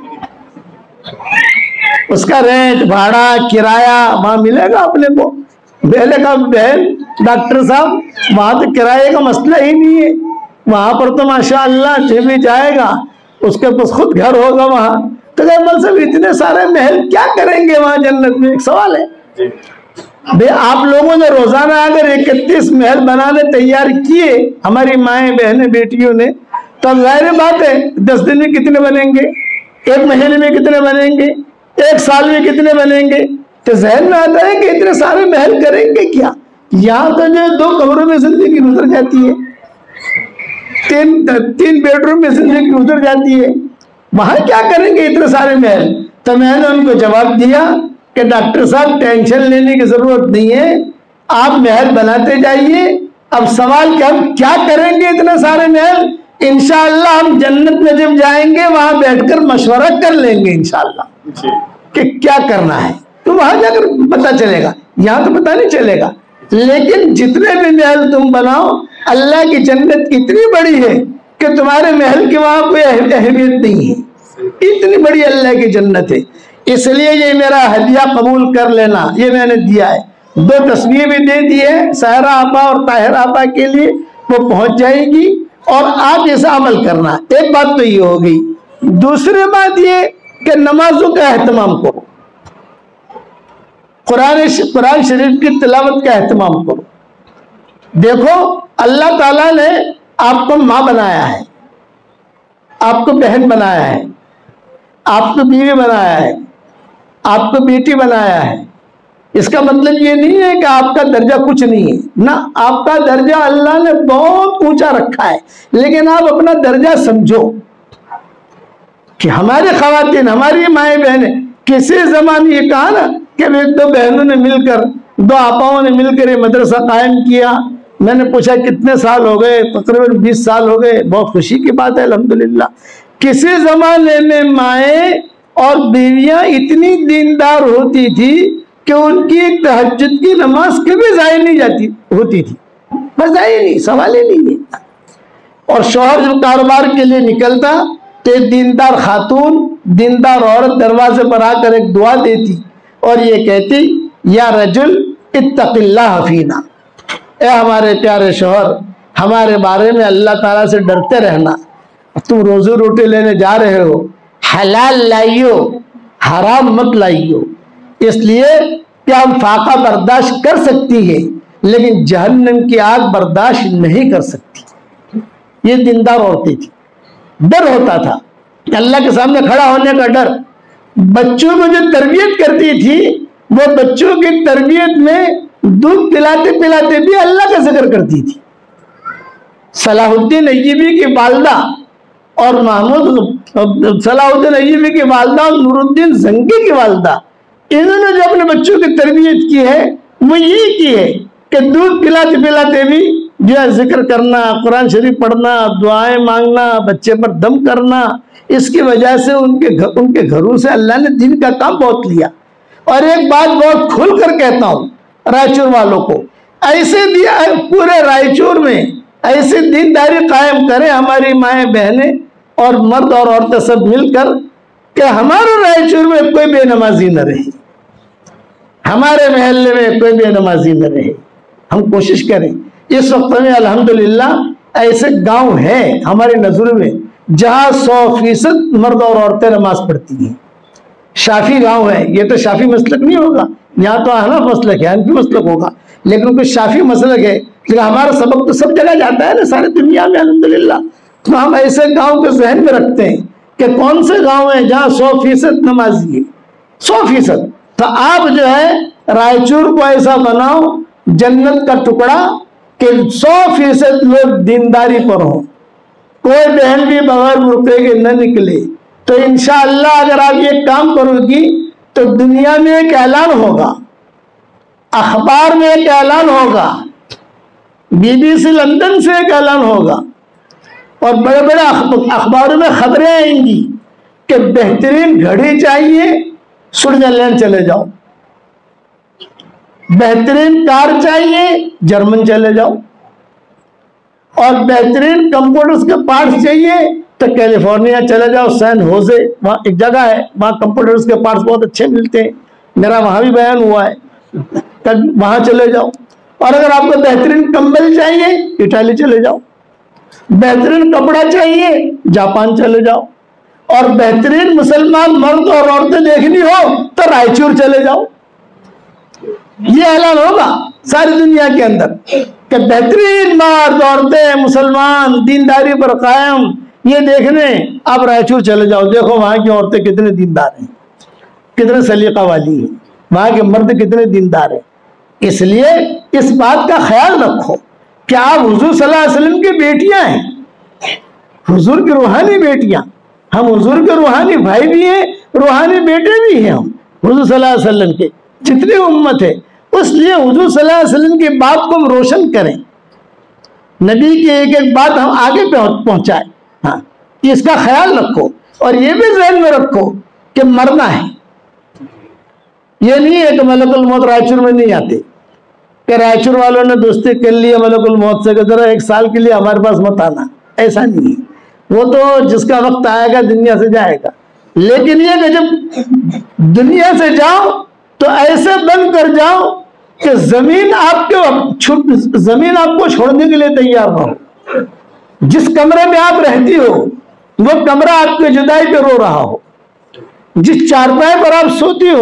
اس کا رینٹ، بھاڑا، کرایہ وہاں ملے گا اپنے کو؟ بہلے کا بہن ڈاکٹر صاحب وہاں تو کرائے کا مسئلہ ہی نہیں ہے. وہاں پر تو ماشاءاللہ جو بھی جائے گا اس کے پاس خود گھر ہوگا وہاں. تو صاحب اتنے سارے محل کیا کریں گے وہاں جنت میں؟ ایک سوال ہے بھئی. آپ لوگوں نے روزانہ اگر اکتیس محل بنانے تیار کیے، ہماری مائیں بہنیں بیٹیوں نے، تو ظاہر بات ہے دس دن میں کتنے بنیں گے، ایک مہینے میں کتنے بنیں گے، ایک سال میں کتنے بنیں گے؟ تو ذہن میں آتا ہے کہ اتنے سارے محل کریں گے کیا؟ یہاں تو جو دو کمروں میں زندگی گزر جاتی ہے، تین تین بیڈ روم میں زندگی گزر جاتی ہے، وہاں کیا کریں گے اتنے سارے محل؟ تو میں نے ان کو جواب دیا کہ ڈاکٹر صاحب ٹینشن لینے کی ضرورت نہیں ہے، آپ محل بناتے جائیے. اب سوال کہ ہم کیا کریں گے اتنے سارے محل؟ انشاءاللہ ہم جنت میں جب جائیں گے وہاں بیٹھ کر مشورہ کر لیں گے انشاءاللہ کہ کیا کرنا ہے. تو وہاں جا کر پتہ چلے گا، یہاں تو پتہ نہیں چلے گا. لیکن جتنے بھی محل تم بناؤ، اللہ کی جنت اتنی بڑی ہے کہ تمہارے محل کی وہاں کوئی اہمیت نہیں ہے. اتنی بڑی اللہ کی جنت ہے. اس لیے یہ میرا ہدیہ قبول کر لینا، یہ میں نے دیا ہے. دو تصویر بھی دے دی ہے سہرا آپا اور طاہر آپا کے لیے، وہ پہنچ جائے گی اور آپ ایسا عمل کرنا. ایک بات تو یہ ہو گئی. دوسری بات یہ کہ نمازوں کا اہتمام کرو. قرآن قرآن شریف کی تلاوت کا اہتمام کرو. دیکھو اللہ تعالیٰ نے آپ کو ماں بنایا ہے، آپ کو بہن بنایا ہے، آپ کو بیوی بنایا ہے، آپ کو بیٹی بنایا ہے. اس کا مطلب یہ نہیں ہے کہ آپ کا درجہ کچھ نہیں ہے، نہ، آپ کا درجہ اللہ نے بہت اونچا رکھا ہے. لیکن آپ اپنا درجہ سمجھو کہ ہماری خواتین، ہماری مائیں بہنیں، کسی زمانے یہ کہا نا کہ دو بہنوں نے مل کر، دو آپاؤں نے مل کر یہ مدرسہ قائم کیا. میں نے پوچھا کتنے سال ہو گئے؟ تقریباً بیس سال ہو گئے. بہت خوشی کی بات ہے الحمدللہ. کسی زمانے میں مائیں اور بیویاں اتنی دیندار ہوتی تھی کہ ان کی تہجد کی نماز کبھی ضائع نہیں جاتی ہوتی تھی، بس ضائع نہیں، سوال ہی نہیں ہے. اور شوہر جب کاروبار کے لیے نکلتا تو ایک دیندار خاتون، دیندار عورت دروازے پر آ کر ایک دعا دیتی اور یہ کہتی، یا رجل اتق اللہ فینا، اے ہمارے پیارے شوہر، ہمارے بارے میں اللہ تعالیٰ سے ڈرتے رہنا. تم روزی روٹی لینے جا رہے ہو، حلال لائیو، حرام مت لائیو. اس لیے کہ ہم فاقہ برداشت کر سکتی ہے لیکن جہنم کی آگ برداشت نہیں کر سکتی. یہ دیندار عورتیں تھی. ڈر ہوتا تھا، اللہ کے سامنے کھڑا ہونے کا ڈر. بچوں کو جو تربیت کرتی تھی وہ بچوں کی تربیت میں دودھ پلاتے پلاتے بھی اللہ کا ذکر کرتی تھی. صلاح الدین ایوبی کی والدہ اور محمود صلاح الدین ایوبی کی والدہ اور نور الدین زنگی کی والدہ، انہوں نے جو اپنے بچوں کی تربیت کی ہے وہ یہ کی ہے کہ دودھ پلاتے پلاتے بھی جو ہے ذکر کرنا، قرآن شریف پڑھنا، دعائیں مانگنا، بچے پر دم کرنا. اس کی وجہ سے ان کے گھر ان کے گھروں سے اللہ نے دین کا کام بہت لیا. اور ایک بات بہت کھل کر کہتا ہوں رائچور والوں کو، ایسے دیا پورے رائچور میں ایسے دینداری قائم کریں ہماری مائیں بہنیں اور مرد اور عورتیں سب مل کر کہ ہمارے رائچور میں کوئی بے نمازی نہ رہے، ہمارے محلے میں کوئی بے نمازی نہ رہے. ہم کوشش کریں. اس وقت میں الحمدللہ ایسے گاؤں ہیں ہماری نظر میں جہاں سو فیصد مرد اور عورتیں نماز پڑھتی ہیں. شافی گاؤں ہے، یہ تو شافی مسلک نہیں ہوگا، یہاں تو احناف مسلک ہے، حنفی مسلک ہوگا، لیکن کوئی شافی مسلک ہے. لیکن ہمارا سبق تو سب جگہ جاتا ہے نا، سارے دنیا میں الحمدللہ. تو ہم ایسے گاؤں کو ذہن میں رکھتے ہیں کہ کون سے گاؤں ہیں جہاں سو فیصد نمازی ہے، سو فیصد. تو آپ جو ہے رائچور کو ایسا بناؤ جنت کا ٹکڑا کہ سو فیصد لوگ دینداری پر ہوں، کوئی بہن بھی بغیر برقعے کے نہ نکلے. تو انشاءاللہ اگر آپ یہ کام کرو گی تو دنیا میں ایک اعلان ہوگا، اخبار میں ایک اعلان ہوگا، بی بی سی لندن سے ایک اعلان ہوگا، اور بڑے بڑے اخباروں میں خبریں آئیں گی کہ بہترین گھڑی چاہیے سوئٹزرلینڈ چلے جاؤ، بہترین کار چاہیے جرمن چلے جاؤ، اور بہترین کمپیوٹرز کے پارٹس چاہیے تو کیلیفورنیا چلے جاؤ، سین ہوزے وہاں ایک جگہ ہے، وہاں کمپیوٹرز کے پارٹس بہت اچھے ملتے ہیں، میرا وہاں بھی بیان ہوا ہے، وہاں چلے جاؤ. اور اگر آپ کو بہترین کمبل چاہیے اٹالی چلے جاؤ، بہترین کپڑا چاہیے جاپان چلے جاؤ، اور بہترین مسلمان مرد اور عورتیں دیکھنی ہو تو رائچور چلے جاؤ. یہ اعلان ہوگا ساری دنیا کے اندر کہ بہترین مرد عورتیں مسلمان دینداری پر قائم یہ دیکھنے آپ رائچور چلے جاؤ. دیکھو وہاں کی عورتیں کتنے دیندار ہیں، کتنے سلیقہ والی ہیں، وہاں کے مرد کتنے دیندار ہیں. اس لیے اس بات کا خیال رکھو کہ آپ حضور صلی اللہ علیہ وسلم کی بیٹیاں ہیں، حضور کی روحانی بیٹیاں. ہم حضور کے روحانی بھائی بھی ہیں، روحانی بیٹے بھی ہیں. ہم حضور صلی اللہ علیہ وسلم کے جتنی امت ہے، اس لیے حضور صلی اللہ علیہ وسلم کی بات کو ہم روشن کریں، نبی کی ایک ایک بات ہم آگے پہنچائیں. ہاں، اس کا خیال رکھو اور یہ بھی ذہن میں رکھو کہ مرنا ہے. یہ نہیں ہے کہ ملک الموت رائچور میں نہیں آتے، کہ رائچور والوں نے دوستی کر لی ملک الموت سے کہ ذرا ایک سال کے لیے ہمارے پاس مت آنا. ایسا نہیں ہے، وہ تو جس کا وقت آئے گا دنیا سے جائے گا. لیکن یہ کہ جب دنیا سے جاؤ تو ایسے بند کر جاؤ کہ زمین آپ کے زمین آپ کو چھوڑنے کے لیے تیار نہ ہو. جس کمرے میں آپ رہتی ہو وہ کمرہ آپ کی جدائی پہ رو رہا ہو، جس چارپائی پر آپ سوتی ہو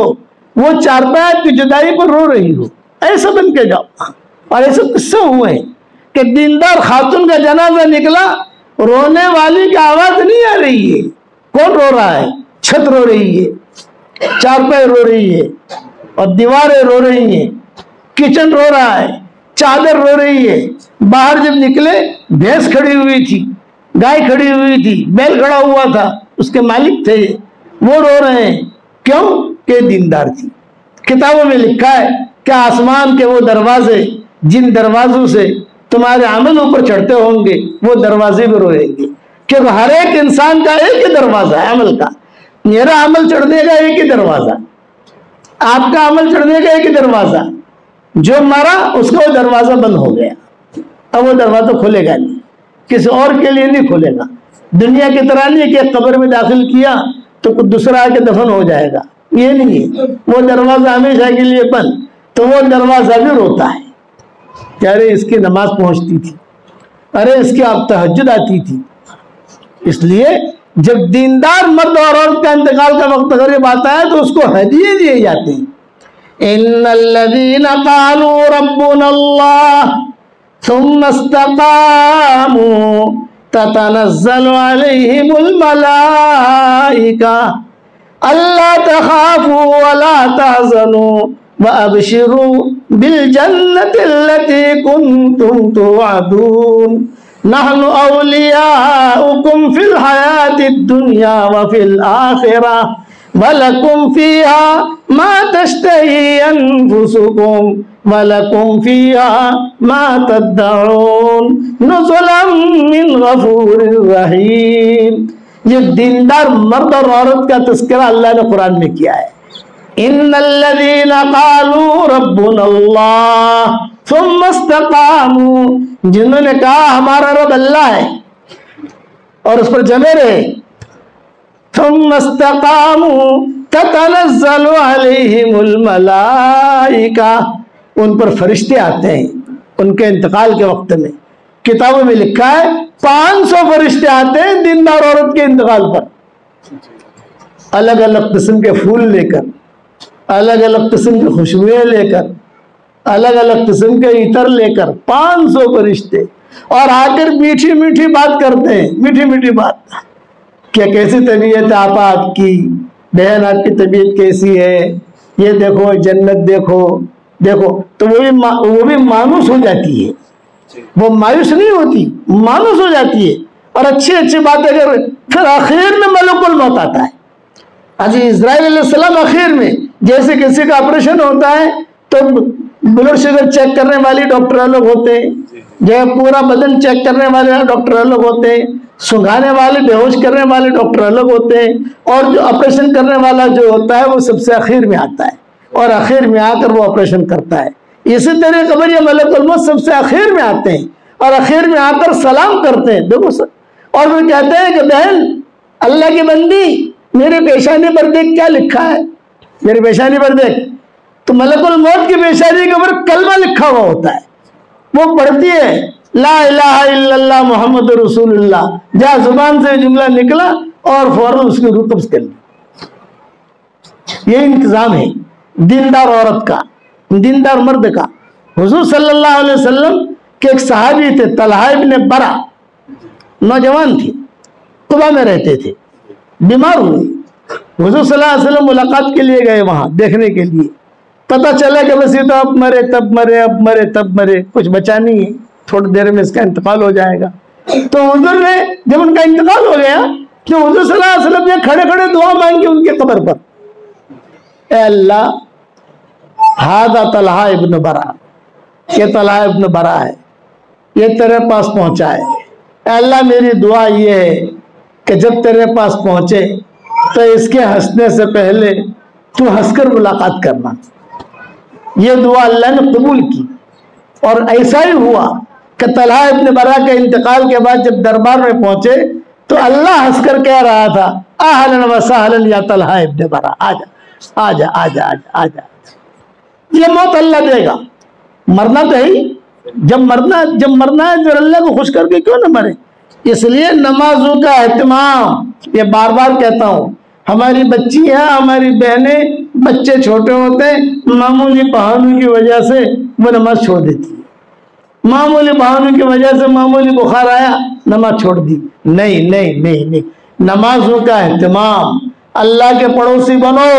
وہ چارپائی کی جدائی پر رو رہی ہو، ایسا بن کے جاؤ۔ اور ایسے قصے ہوئے ہیں کہ دیندار خاتون کا جنازہ نکلا، رونے والی کی آواز نہیں آ رہی ہے، کون رو رہا ہے؟ چھت رو رہی ہے، چارپائی رو رہی ہے، اور دیواریں رو رہی ہیں، کچن رو رہا ہے، چادر رو رہی ہے۔ باہر جب نکلے بھینس کھڑی ہوئی تھی، گائے کھڑی ہوئی تھی، بیل کھڑا ہوا تھا، اس کے مالک تھے، وہ رو رہے ہیں، کیوں کہ دیندار تھی۔ کتابوں میں لکھا ہے کہ آسمان کے وہ دروازے جن دروازوں سے تمہارے عمل اوپر چڑھتے ہوں گے وہ دروازے بھی روئیں گے، کیونکہ ہر ایک انسان کا ایک ہی دروازہ ہے عمل کا۔ میرا عمل چڑھنے کا ایک ہی دروازہ، آپ کا عمل چڑھنے کا ایک ہی دروازہ، جو مرا اس کا وہ دروازہ بند ہو گیا، اب وہ دروازہ کھلے گا نہیں، کسی اور کے لیے نہیں کھلے گا۔ دنیا کی طرح نہیں کہ قبر میں داخل کیا تو کچھ دوسرا آ کے دفن ہو جائے گا، یہ نہیں ہے، وہ دروازہ ہمیشہ کے لیے بند۔ تو وہ دروازہ بھی روتا ہے کہ ارے اس کی نماز پہنچتی تھی، ارے اس کی اب تہجد آتی تھی۔ اس لیے جب دیندار مرد اور عورت کا انتقال کا وقت قریب آتا ہے تو اس کو ہدیے دیے جاتے ہیں۔ ان الذين قالوا ربنا الله ثم استقاموا تتنزل عليهم الملائكة ألا تخافوا ولا تحزنوا وأبشروا بالجنة التي كنتم توعدون نحن أولياؤكم في الحياة الدنيا وفي الآخرة وَلَكُمْ فِيهَا مَا تَشْتَهِي أَنفُسُكُمْ وَلَكُمْ فِيهَا مَا تَدَّعُونَ نُزُلًا مِّن غَفُورٍ رَحِيمٍ۔ یہ دیندار مرد اور عورت کا تذکرہ اللہ نے قرآن میں کیا ہے۔ إِنَّ الَّذِينَ قَالُوا رَبُّنَا اللَّهُ ثُمَّ اسْتَقَامُوا، جنہوں نے کہا ہمارا رب اللہ ہے اور اس پر جمے رہے، ثم استقاموا تتنزل عليهم الملائکہ، ان پر فرشتے آتے ہیں ان کے انتقال کے وقت میں۔ کتابوں میں لکھا ہے پانچ سو فرشتے آتے ہیں دیندار عورت کے انتقال پر، الگ الگ قسم کے پھول لے کر، الگ الگ قسم کی خوشبوئیں لے کر، الگ الگ قسم کے عطر لے کر، پانچ سو فرشتے، اور آ کر میٹھی میٹھی بات کرتے ہیں، میٹھی میٹھی بات کہ کیسی طبیعت آپ آپ کی، بہن آپ کی طبیعت کیسی ہے، یہ دیکھو جنت دیکھو دیکھو، تو وہ بھی وہ بھی مانوس ہو جاتی ہے، وہ مایوس نہیں ہوتی، مانوس ہو جاتی ہے، اور اچھی اچھی باتیں کر۔ پھر آخر میں ملک الموت آتا ہے، حضرت اسرائیل علیہ السلام آخر میں، جیسے کسی کا آپریشن ہوتا ہے تو بلڈ شوگر چیک کرنے والی ڈاکٹر الگ ہوتے ہیں، جو پورا بدن چیک کرنے والے ڈاکٹر الگ ہوتے ہیں، سنگھانے والے بے ہوش کرنے والے ڈاکٹر الگ ہوتے ہیں، اور جو آپریشن کرنے والا جو ہوتا ہے وہ سب سے آخر میں آتا ہے، اور آخر میں آ کر وہ آپریشن کرتا ہے۔ اسی طرح قبر یا ملک الموت سب سے آخر میں آتے ہیں، اور آخر میں آ کر سلام کرتے ہیں، دیکھو سر، اور وہ کہتے ہیں کہ بہن اللہ کی بندی میرے پیشانی پر دیکھ کیا لکھا ہے، میرے پیشانی پر دیکھ، تو ملک الموت کی پیشانی کے اوپر کلمہ لکھا ہوا ہوتا ہے، وہ پڑھتی ہے لا الہ الا اللہ محمد رسول اللہ، جہاں زبان سے جملہ نکلا اور فوراً اس کی روح قبض کر لی۔ یہ انتظام ہے دیندار عورت کا، دیندار مرد کا۔ حضور صلی اللہ علیہ وسلم کے ایک صحابی تھے طلحہ ابن برا، نوجوان تھے، قبا میں رہتے تھے، بیمار ہوئے، حضور صلی اللہ علیہ وسلم ملاقات کے لیے گئے وہاں دیکھنے کے لیے، پتہ چلا کہ بس یہ تو اب مرے تب مرے اب مرے تب مرے، کچھ بچا نہیں ہے، تھوڑی دیر میں اس کا انتقال ہو جائے گا۔ تو حضور نے جب ان کا انتقال ہو گیا تو حضور صلی اللہ علیہ وسلم نے کھڑے کھڑے دعا مانگی ان کے قبر پر، اے اللہ ہذا طلحہ ابن برا، یہ طلحہ ابن برا ہے، یہ تیرے پاس پہنچا ہے، اے اللہ میری دعا یہ ہے کہ جب تیرے پاس پہنچے تو اس کے ہنسنے سے پہلے تو ہنس کر ملاقات کرنا۔ یہ دعا اللہ نے قبول کی، اور ایسا ہی ہوا کہ طلحہ ابن برا کے انتقال کے بعد جب دربار میں پہنچے تو اللہ ہنس کر کہہ رہا تھا اہلا و سہلا یا طلحہ ابن برا، آجا آجا آجا آجا آجا۔ یہ موت اللہ دے گا، مرنا تو ہے، جب مرنا جب مرنا ہے پھر اللہ کو خوش کر کے کیوں نہ مرے۔ اس لیے نمازوں کا اہتمام، یہ بار بار کہتا ہوں، ہماری بچیاں ہماری بہنیں بچے چھوٹے ہوتے ہیں، معمولی بہانوں کی وجہ سے وہ نماز چھوڑ دیتی ہے، معمولی بہانوں کی وجہ سے معمولی بخار آیا نماز چھوڑ دی۔ نہیں نہیں نہیں نہیں، نمازوں کا اہتمام، اللہ کے پڑوسی بنو،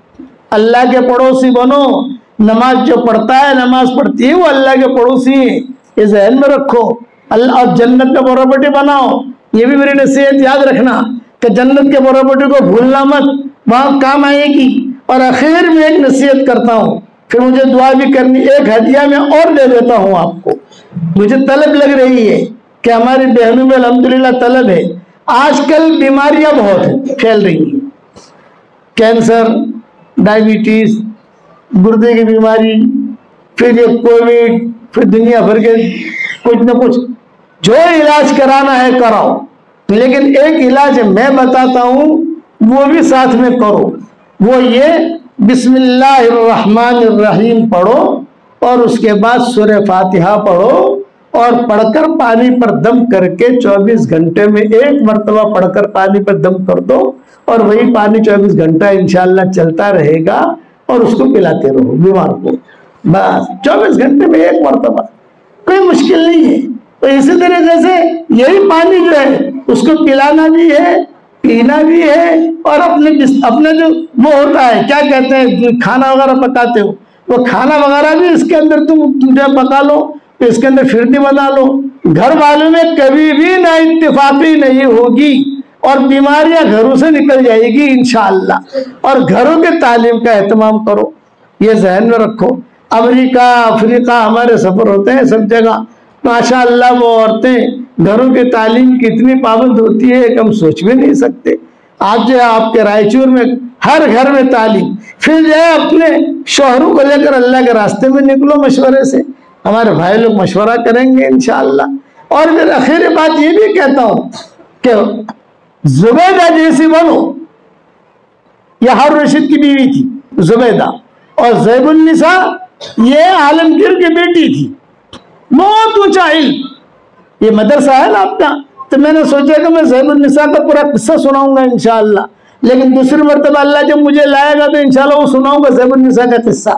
اللہ کے پڑوسی بنو۔ نماز جو پڑھتا ہے، نماز پڑھتی ہے، وہ اللہ کے پڑوسی ہے، یہ ذہن میں رکھو۔ اللہ اور جنت کا پراپرٹی بناؤ، یہ بھی میری نصیحت یاد رکھنا کہ جنت کے پراپرٹی کو بھولنا مت، وہاں کام آئے گی۔ اور آخر میں ایک نصیحت کرتا ہوں، پھر مجھے دعا بھی کرنی، ایک ہدیہ میں اور دے دیتا ہوں آپ کو، مجھے طلب لگ رہی ہے کہ ہماری بہنوں میں الحمدللہ طلب ہے۔ آج کل بیماریاں بہت پھیل رہی ہیں، کینسر، ڈائیبٹیز، گردے کی بیماری، پھر یہ کووڈ، پھر دنیا بھر کے کچھ نہ کچھ، جو علاج کرانا ہے کراؤ، لیکن ایک علاج میں بتاتا ہوں وہ بھی ساتھ میں کرو، وہ یہ بسم اللہ الرحمن الرحیم پڑھو اور اس کے بعد سورہ فاتحہ پڑھو، اور پڑھ کر پانی پر دم کر کے چوبیس گھنٹے میں ایک مرتبہ پڑھ کر پانی پر دم کر دو، اور وہی پانی چوبیس گھنٹہ انشاءاللہ چلتا رہے گا، اور اس کو پلاتے رہو بیمار کو، بس چوبیس گھنٹے میں ایک مرتبہ، کوئی مشکل نہیں ہے۔ تو اسی طریقے سے یہی پانی جو ہے اس کو پلانا بھی ہے، پینا بھی ہے، اور اپنے اپنے جو وہ ہوتا ہے کیا کہتے ہیں کھانا وغیرہ پکاتے ہو، وہ کھانا وغیرہ بھی اس کے اندر تم جو پکا لو، اس کے اندر فردی بنا لو۔ گھر والوں میں کبھی بھی نا اتفاقی نہیں ہوگی، اور بیماریاں گھروں سے نکل جائے گی انشاءاللہ۔ اور گھروں کے تعلیم کا اہتمام کرو، یہ ذہن میں رکھو۔ امریکہ، افریقہ ہمارے سفر ہوتے ہیں سب جگہ، ماشاءاللہ وہ عورتیں گھروں کے تعلیم کی اتنی پابند ہوتی ہے کہ ہم سوچ بھی نہیں سکتے۔ آج جو ہے آپ کے رائچور میں ہر گھر میں تعلیم، پھر جو ہے اپنے شوہروں کو لے کر اللہ کے راستے میں نکلو مشورے سے، ہمارے بھائی لوگ مشورہ کریں گے انشاءاللہ۔ اور پھر آخری بات یہ بھی کہتا ہوں کہ زبیدہ جیسی بنو، یہ ہارون رشید کی بیوی تھی زبیدہ، اور زیب النساء یہ عالمگیر کی بیٹی تھی، بہت اونچا علم، یہ مدرسہ ہے نا اپنا، تو میں نے سوچا کہ میں زیب النساء کا پورا قصہ سناؤں گا انشاءاللہ، لیکن دوسری مرتبہ اللہ جب مجھے لائے گا تو انشاءاللہ وہ سناؤں گا زیب النساء کا قصہ۔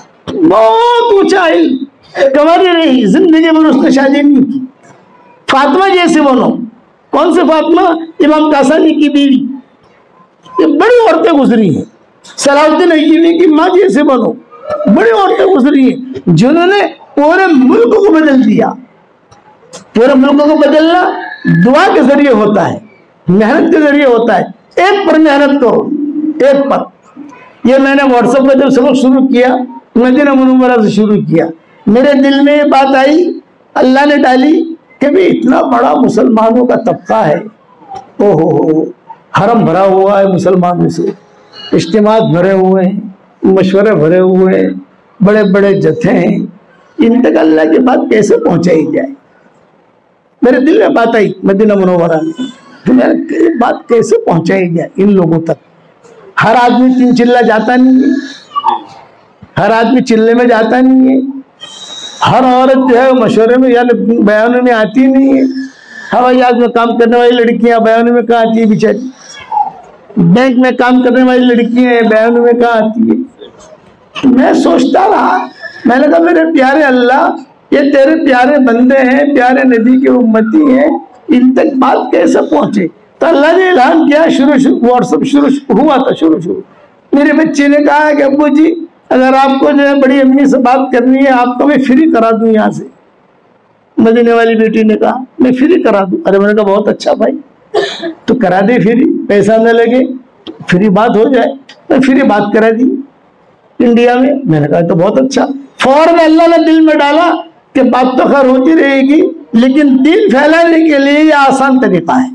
بہت اونچا علم، کنواری رہی، زندگی میں اس نے شادی نہیں کی۔ فاطمہ جیسے بنو، کون سے فاطمہ؟ امام کاسانی کی بیوی، یہ بڑی عورتیں گزری ہیں۔ صلاح الدین ایوبی کی ماں جیسے بنو، بڑی عورتیں گزری ہیں جنہوں نے پورے ملک کو بدل دیا۔ پورے ملک کو بدلنا دعا کے ذریعے ہوتا ہے، محنت کے ذریعے ہوتا ہے۔ ایک پر محنت کرو، ایک پر۔ یہ میں نے واٹس ایپ میں جب سبق شروع کیا، مدینہ منورہ سے شروع کیا، میرے دل میں یہ بات آئی، اللہ نے ڈالی کہ بھی اتنا بڑا مسلمانوں کا طبقہ ہے، او ہو ہو، حرم بھرا ہوا ہے مسلمانوں سے، اجتماعات بھرے ہوئے ہیں، مشورے بھرے ہوئے ہیں، بڑے بڑے جتھے ہیں، ان تک اللہ کی بات کیسے پہنچائی جائے؟ میرے دل میں بات آئی مدینہ منورہ میں، یہ بات کیسے پہنچائی جائے ان لوگوں تک؟ ہر آدمی تین چلہ جاتا نہیں ہے، ہر آدمی چلے میں جاتا نہیں ہے، ہر عورت جو ہے مشورے میں یعنی بیانوں میں آتی نہیں ہے، ہوائی جہاز میں کام کرنے والی لڑکیاں بیانوں میں کہاں آتی ہے بیچاری، بینک میں کام کرنے والی لڑکیاں ہیں بیانوں میں کہاں آتی ہے۔ میں سوچتا رہا، میں نے کہا میرے پیارے اللہ، یہ تیرے پیارے بندے ہیں، پیارے نبی کے امتی ہیں، ان تک بات کیسے پہنچے؟ تو اللہ نے اعلان کیا، شروع شروع واٹس ایپ شروع ہوا تھا، شروع شروع میرے بچے نے کہا کہ ابو جی اگر آپ کو جو ہے بڑی امی سے بات کرنی ہے، آپ کو میں فری کرا دوں یہاں سے۔ مدینے والی بیٹی نے کہا میں فری کرا دوں۔ ارے میں نے کہا بہت اچھا بھائی، تو کرا دے فری، پیسہ نہ لگے، فری بات ہو جائے۔ میں فری بات کرا دی انڈیا میں۔ میں نے کہا تو بہت اچھا۔ فوراً اللہ نے دل میں ڈالا کہ بات تو خیر ہوتی رہے گی، لیکن دین پھیلانے کے لیے یہ آسان طریقہ ہے۔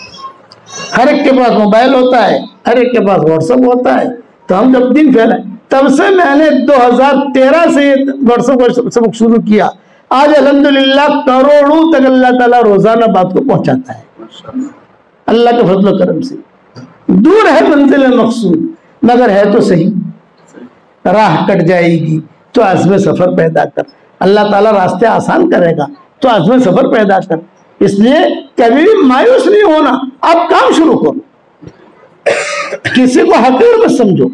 ہر ایک کے پاس موبائل ہوتا ہے، ہر ایک کے پاس واٹس ایپ ہوتا ہے، تو ہم جب دین پھیلائیں، تب سے میں نے دو ہزار تیرہ سے واٹس ایپ سبق شروع کیا۔ آج الحمدللہ کروڑوں تک اللہ تعالیٰ روزانہ بات کو پہنچاتا ہے اللہ کے فضل و کرم سے۔ دور ہے منزل مقصود، مگر ہے تو صحیح، راہ کٹ جائے گی تو عزم سفر پیدا کر، اللہ تعالیٰ راستے آسان کرے گا تو عزم سفر پیدا کر۔ اس لیے کبھی بھی مایوس نہیں ہونا، آپ کام شروع کرو، کسی کو حقیر مت سمجھو،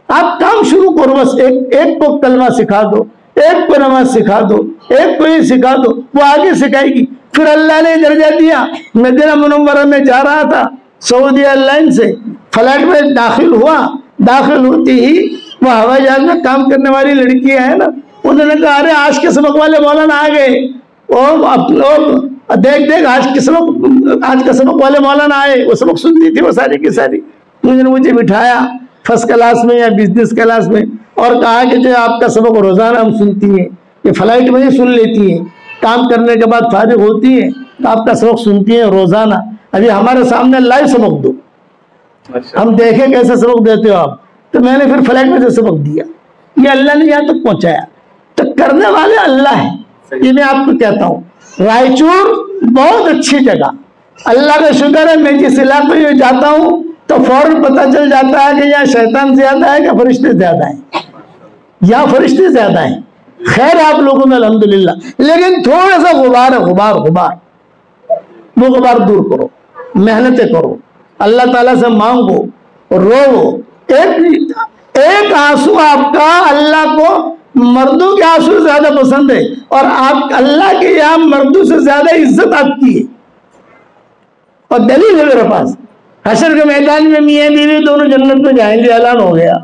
آپ کام شروع کرو، بس ایک ایک کو کلمہ سکھا دو، ایک کو نماز سکھا دو، ایک کو یہ سکھا دو، وہ آگے سکھائے گی۔ پھر اللہ نے درجہ دیا، مدینہ منورہ میں جا رہا تھا سعودی ایئر لائن سے، فلائٹ میں داخل ہوا، داخل ہوتی ہی وہ ہوائی جہاز میں کام کرنے والی لڑکیاں ہیں نا، انہوں نے کہا ارے آج کے سبق والے مولانا آ گئے، اور دیکھ دیکھ آج کے سبق آج کا سبق والے مولانا آئے۔ وہ سبق سنتی تھی وہ ساری کی ساری، انہوں نے مجھے بٹھایا فرسٹ کلاس میں یا بزنس کلاس میں، اور کہا کہ جو آپ کا سبق روزانہ ہم سنتی ہیں، یہ فلائٹ میں ہی سن لیتی ہیں، کام کرنے کے بعد فارغ ہوتی ہیں تو آپ کا سبق سنتی ہیں روزانہ، ابھی ہمارے سامنے لائیو سبق دو، ہم دیکھیں کیسے سبق دیتے ہو آپ۔ تو میں نے پھر فلائٹ میں سے سبق دیا، یہ اللہ نے یہاں تک پہنچایا، تو کرنے والے اللہ ہیں۔ یہ میں آپ کو کہتا ہوں رائچور بہت اچھی جگہ، اللہ کا شکر ہے، میں جس علاقے میں جاتا ہوں تو فوراً پتہ چل جاتا ہے کہ یہاں شیطان زیادہ ہے کہ فرشتے زیادہ ہیں، یہاں فرشتے زیادہ ہیں، خیر آپ لوگوں میں الحمدللہ، لیکن تھوڑا سا غبار ہے، غبار غبار وہ غبار دور کرو، محنتیں کرو، اللہ تعالیٰ سے مانگو، رو، ایک ایک آنسو آپ کا اللہ کو مردوں کے آنسو زیادہ پسند ہے، اور آپ اللہ کے یہاں مردوں سے زیادہ عزت آپ کی ہے، اور دلیل ہے میرے پاس، حشر کے میدان میں میاں بیوی دونوں جنت میں جائیں گے، اعلان ہو گیا،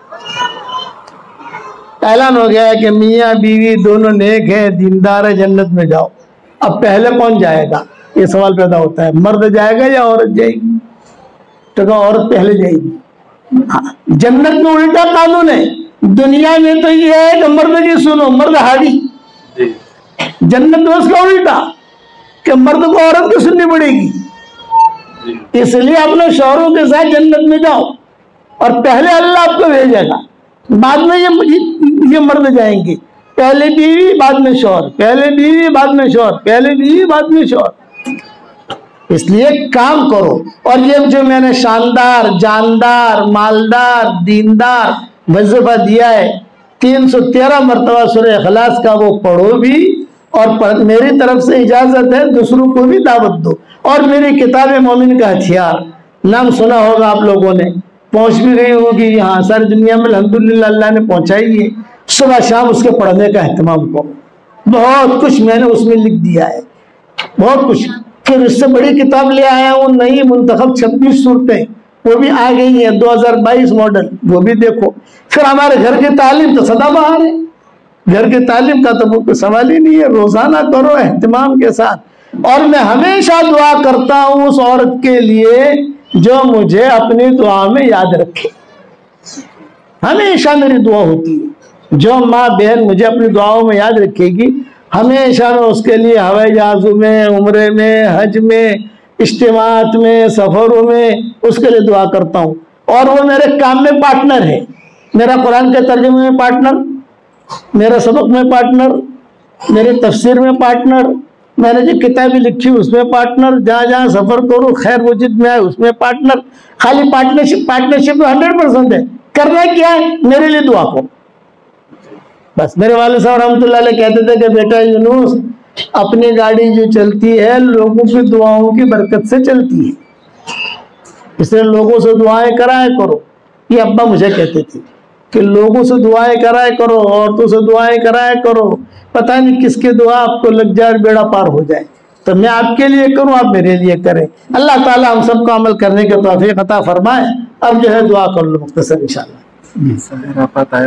اعلان ہو گیا ہے کہ میاں بیوی دونوں نیک ہیں، دیندار ہے، جنت میں جاؤ۔ اب پہلے کون جائے گا یہ سوال پیدا ہوتا ہے، مرد جائے گا یا عورت جائے گی؟ تو کہ عورت پہلے جائے گی۔ جنت میں الٹا قانون ہے، دنیا میں تو یہ ہے کہ مرد کی سنو، مرد ہاڑی، جنت میں اس کا الٹا کہ مرد کو عورت کی سننی پڑے گی، اس لیے اپنے شوہروں کے ساتھ جنت میں جاؤ، اور پہلے اللہ آپ کو بھیجے گا، بعد میں یہ یہ مرد جائیں گے، پہلے بیوی بعد میں شوہر، پہلے بیوی بعد میں شوہر، پہلے بیوی بعد میں شوہر۔ اس لیے کام کرو، اور یہ جو میں نے شاندار، جاندار، مالدار، دیندار وظیفہ دیا ہے، تین سو تیرہ مرتبہ سورہ اخلاص کا وہ پڑھو بھی، اور میری طرف سے اجازت ہے دوسروں کو بھی دعوت دو، اور میری کتاب مومن کا ہتھیار نام سنا ہوگا آپ لوگوں نے، پہنچ بھی گئی ہوگی یہاں ساری دنیا میں الحمدللہ، اللہ نے پہنچائی ہے، صبح شام اس کے پڑھنے کا اہتمام کرو، بہت کچھ میں نے اس میں لکھ دیا ہے، بہت کچھ۔ پھر اس سے بڑی کتاب لے آیا ہوں، نئی منتخب چھبیس صورتیں، وہ بھی آ گئی ہیں، دو ہزار بائیس ماڈل، وہ بھی دیکھو۔ پھر ہمارے گھر کی تعلیم تو سدا بہار ہے، گھر کی تعلیم کا تو کوئی سوال ہی نہیں ہے، روزانہ کرو اہتمام کے ساتھ، اور میں ہمیشہ دعا کرتا ہوں اس عورت کے لیے جو مجھے اپنی دعا میں یاد رکھے، ہمیشہ میری دعا ہوتی ہے، جو ماں بہن مجھے اپنی دعاؤں میں یاد رکھے گی، ہمیشہ میں اس کے لیے ہوائی جہازوں میں، عمرے میں، حج میں، اجتماعات میں، سفروں میں اس کے لیے دعا کرتا ہوں، اور وہ میرے کام میں پارٹنر ہے، میرا قرآن کے ترجمے میں پارٹنر، میرا سبق میں پارٹنر، میری تفسیر میں پارٹنر، میں نے جو کتابیں لکھی اس میں پارٹنر، جہاں جہاں سفر کروں خیر وجود میں آئے اس میں پارٹنر، خالی پارٹنرشپ پارٹنرشپ میں ہنڈریڈ پرسینٹ ہے، کرنا کیا ہے، میرے لیے دعا کرو بس۔ میرے والد صاحب رحمۃ اللہ علیہ کہتے تھے کہ بیٹا یونس، اپنی گاڑی جو چلتی ہے لوگوں کی دعاؤں کی برکت سے چلتی ہے، اس لیے لوگوں سے دعائیں کرائے کرو، یہ ابا مجھے کہتے تھے کہ لوگوں سے دعائیں کرائے کرو، عورتوں سے دعائیں کرائے کرو، پتہ نہیں کس کی دعا آپ کو لگ جائے بیڑا پار ہو جائے، تو میں آپ کے لیے کروں، آپ میرے لیے کریں، اللہ تعالیٰ ہم سب کو عمل کرنے کے توفیق عطا فرمائے۔ اب جو ہے دعا کر لو مختصر انشاءاللہ،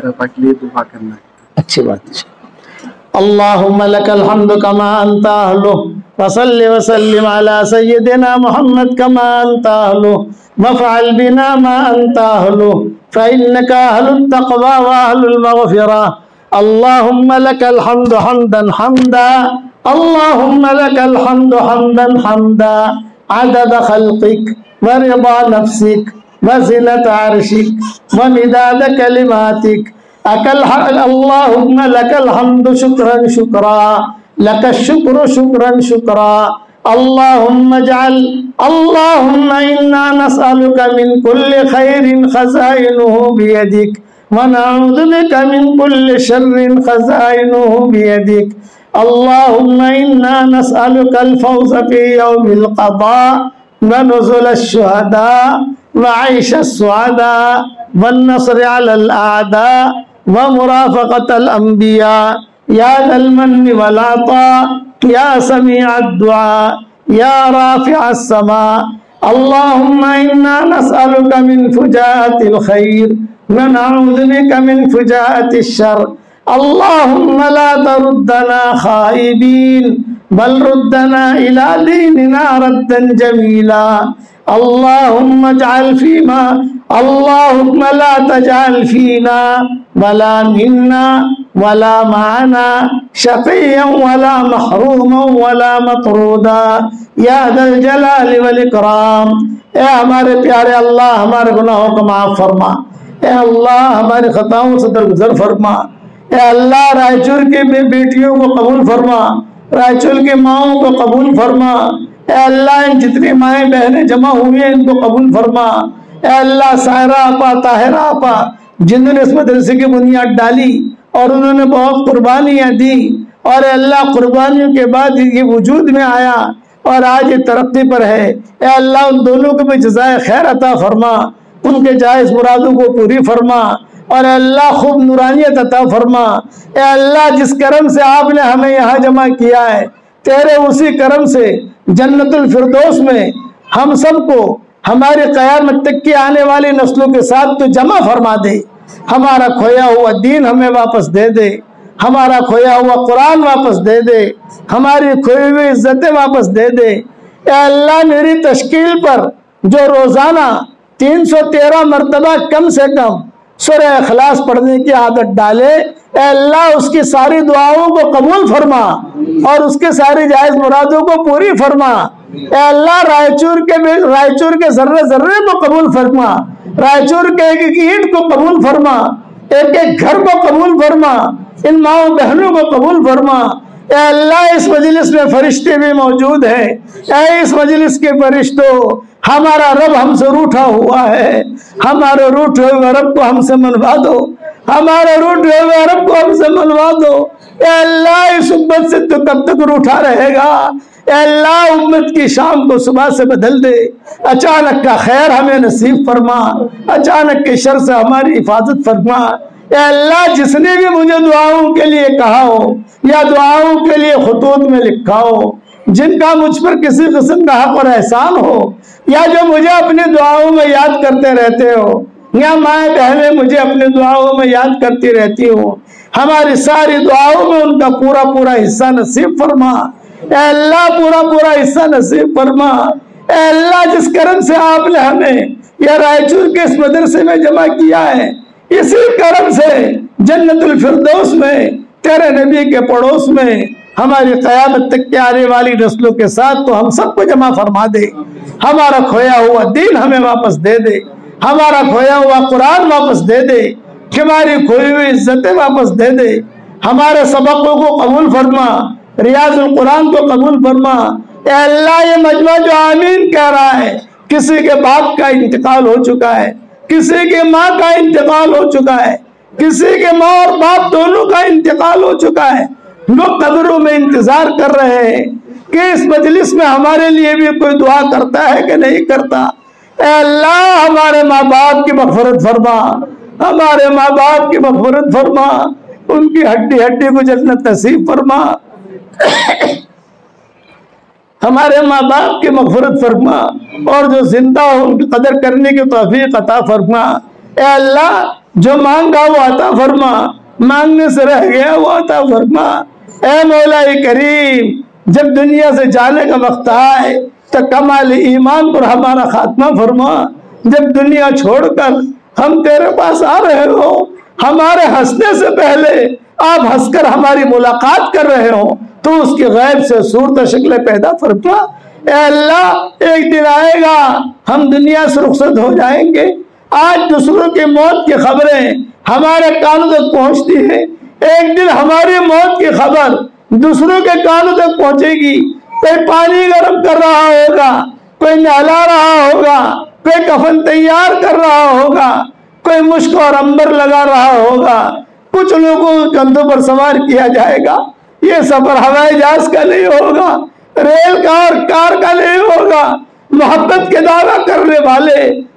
اچھی بات ہے۔ اللہم لک الحمد کما انت اہلہ، وصلی وسلم علی سیدنا محمد کما انت اہلہ، وفعل بنا ما انت اہلہ، فإنک اہل التقوی واہل المغفرہ۔ اللہم لک الحمد حمدا حمدا، اللہم لک الحمد حمدا حمدا، عدد خلقک ورضا نفسک وزنة عرشک ومداد کلماتک، اللہم لک الحمد شکرا شکرا، لک الشکر شکرا شکرا، اللہم اجعل اللہم انا نسألک من کل خیر خزائنہ بیدک، ونعوذ بک من کل شر خزائنہ بیدک، اللہم انا نسألک الفوز فی یوم القضاء ونزل الشہداء وعيش السعداء والنصر على الأعداء ومرافقة الأنبياء يا ذا المن والعطاء يا سميع الدعاء يا رافع السماء. اللهم إنا نسألك من فجاءة الخير ونعوذ بك من فجاءة الشر. اللهم لا تردنا خائبين بل ردنا إلى ديننا ردا جميلا. اللهم اجعل فيما اللهم لا تجعل فينا ولا منا ولا معنا شقيا ولا محروما ولا مطرودا یا ذا الجلال والاکرام. اے ہمارے پیارے اللہ ہمارے گناہوں کو معاف فرما. اے اللہ ہماری خطاؤں سے درگزر فرما. اے اللہ رائچور کی بیٹیوں کو قبول فرما, رائچور کی ماؤں کو قبول فرما. اے اللہ ان جتنی مائیں بہنیں جمع ہوئی ہیں ان کو قبول فرما. اے اللہ سائرہ آپا, طاہرہ آپا جنہوں نے اس مدرسے کی بنیاد ڈالی اور انہوں نے بہت قربانیاں دی, اور اے اللہ قربانیوں کے بعد یہ وجود میں آیا اور آج یہ ترقی پر ہے. اے اللہ ان دونوں کو بھی جزائے خیر عطا فرما, ان کے جائز مرادوں کو پوری فرما, اور اے اللہ خوب نورانیت عطا فرما. اے اللہ جس کرم سے آپ نے ہمیں یہاں جمع کیا ہے, تیرے اسی کرم سے جنت الفردوس میں ہم سب کو ہماری قیامت تک کی آنے والی نسلوں کے ساتھ تو جمع فرما دے. ہمارا کھویا ہوا دین ہمیں واپس دے دے, ہمارا کھویا ہوا قرآن واپس دے دے, ہماری کھوئی ہوئی عزتیں واپس دے دے. اے اللہ میری تشکیل پر جو روزانہ تین سو تیرہ مرتبہ کم سے کم سورہ اخلاص پڑھنے کی عادت ڈالے, اے اللہ اس کی ساری دعاؤں کو قبول فرما اور اس کے ساری جائز مرادوں کو پوری فرما. اے اللہ رائچور کے رائچور کے ذرے ذرے کو قبول فرما, رائچور کے ایک ایک اینٹ کو قبول فرما, ایک ایک گھر کو قبول فرما, ان ماؤں بہنوں کو قبول فرما. اے اللہ اس مجلس میں فرشتے بھی موجود ہیں. اے اس مجلس کے فرشتوں, ہمارا رب ہم سے روٹھا ہوا ہے, ہمارے روٹھے ہوئے رب کو ہم سے منوا دو, ہمارے روٹھے ہوئے رب کو ہم سے منوا دو. اے اللہ اس امت سے تو کب تک روٹھا رہے گا. اے اللہ امت کی شام کو صبح سے بدل دے, اچانک کا خیر ہمیں نصیب فرما, اچانک کے شر سے ہماری حفاظت فرما. اے اللہ جس نے بھی مجھے دعاؤں کے لیے کہا ہو یا دعاؤں کے لیے خطوط میں لکھا ہو, جن کا مجھ پر کسی قسم کا حق اور احسان ہو, یا جو مجھے اپنی دعاؤں میں یاد کرتے رہتے ہو, یا مائیں بہنیں مجھے اپنی دعاؤں میں یاد کرتی رہتی ہوں, ہماری ساری دعاؤں میں ان کا پورا پورا حصہ نصیب فرما. اے اللہ پورا پورا حصہ نصیب فرما. اے اللہ جس کرم سے آپ نے ہمیں یا رائچور کے اس مدرسے میں جمع کیا ہے, اسی کرم سے جنت الفردوس میں تیرے نبی کے پڑوس میں ہماری قیامت تک کے آنے والی نسلوں کے ساتھ تو ہم سب کو جمع فرما دے. ہمارا کھویا ہوا دین ہمیں واپس دے دے, ہمارا کھویا ہوا قرآن واپس دے دے, ہماری کھوئی ہوئی عزتیں واپس دے دے. ہمارے سبقوں کو قبول فرما, ریاض القرآن کو قبول فرما. اے اللہ یہ مجمع جو آمین کہہ رہا ہے, کسی کے باپ کا انتقال ہو چکا ہے, کسی کے ماں کا انتقال ہو چکا ہے, کسی کے ماں اور باپ دونوں کا انتقال ہو چکا ہے. لوگ قبروں میں انتظار کر رہے ہیں کہ اس مجلس میں ہمارے لیے بھی کوئی دعا کرتا ہے کہ نہیں کرتا. اے اللہ ہمارے ماں باپ کی مغفرت فرما, ہمارے ماں باپ کی مغفرت فرما, ان کی ہڈی ہڈی کو جنت نصیب فرما, ہمارے ماں باپ کی مغفرت فرما, اور جو زندہ ہو ان کی قدر کرنے کی توفیق عطا فرما. اے اللہ جو مانگا وہ عطا فرما, مانگنے سے رہ گیا وہ عطا فرما. اے مولا کریم جب دنیا سے جانے کا وقت آئے تو کمال ایمان پر ہمارا خاتمہ فرما. جب دنیا چھوڑ کر ہم تیرے پاس آ رہے ہو, ہمارے ہنسنے سے پہلے آپ ہنس کر ہماری ملاقات کر رہے ہو, تو اس کی غیب سے صورت شکل پیدا فرما. اے اللہ ایک دن آئے گا ہم دنیا سے رخصت ہو جائیں گے. آج دوسروں کی موت کی خبریں ہمارے کانوں تک پہنچتی ہیں, ایک دن ہماری موت کی خبر دوسروں کے کانوں تک پہنچے گی. کوئی پانی گرم کر رہا ہوگا, کوئی نہلا رہا ہوگا, کوئی کفن تیار کر رہا ہوگا, کوئی مشک اور عنبر لگا رہا ہوگا, کچھ لوگوں کو کندھوں پر سوار کیا جائے گا. یہ سفر ہوائی جہاز کا نہیں ہوگا, ریل کا اور کار کا نہیں ہوگا. محبت کے دعویٰ کرنے والے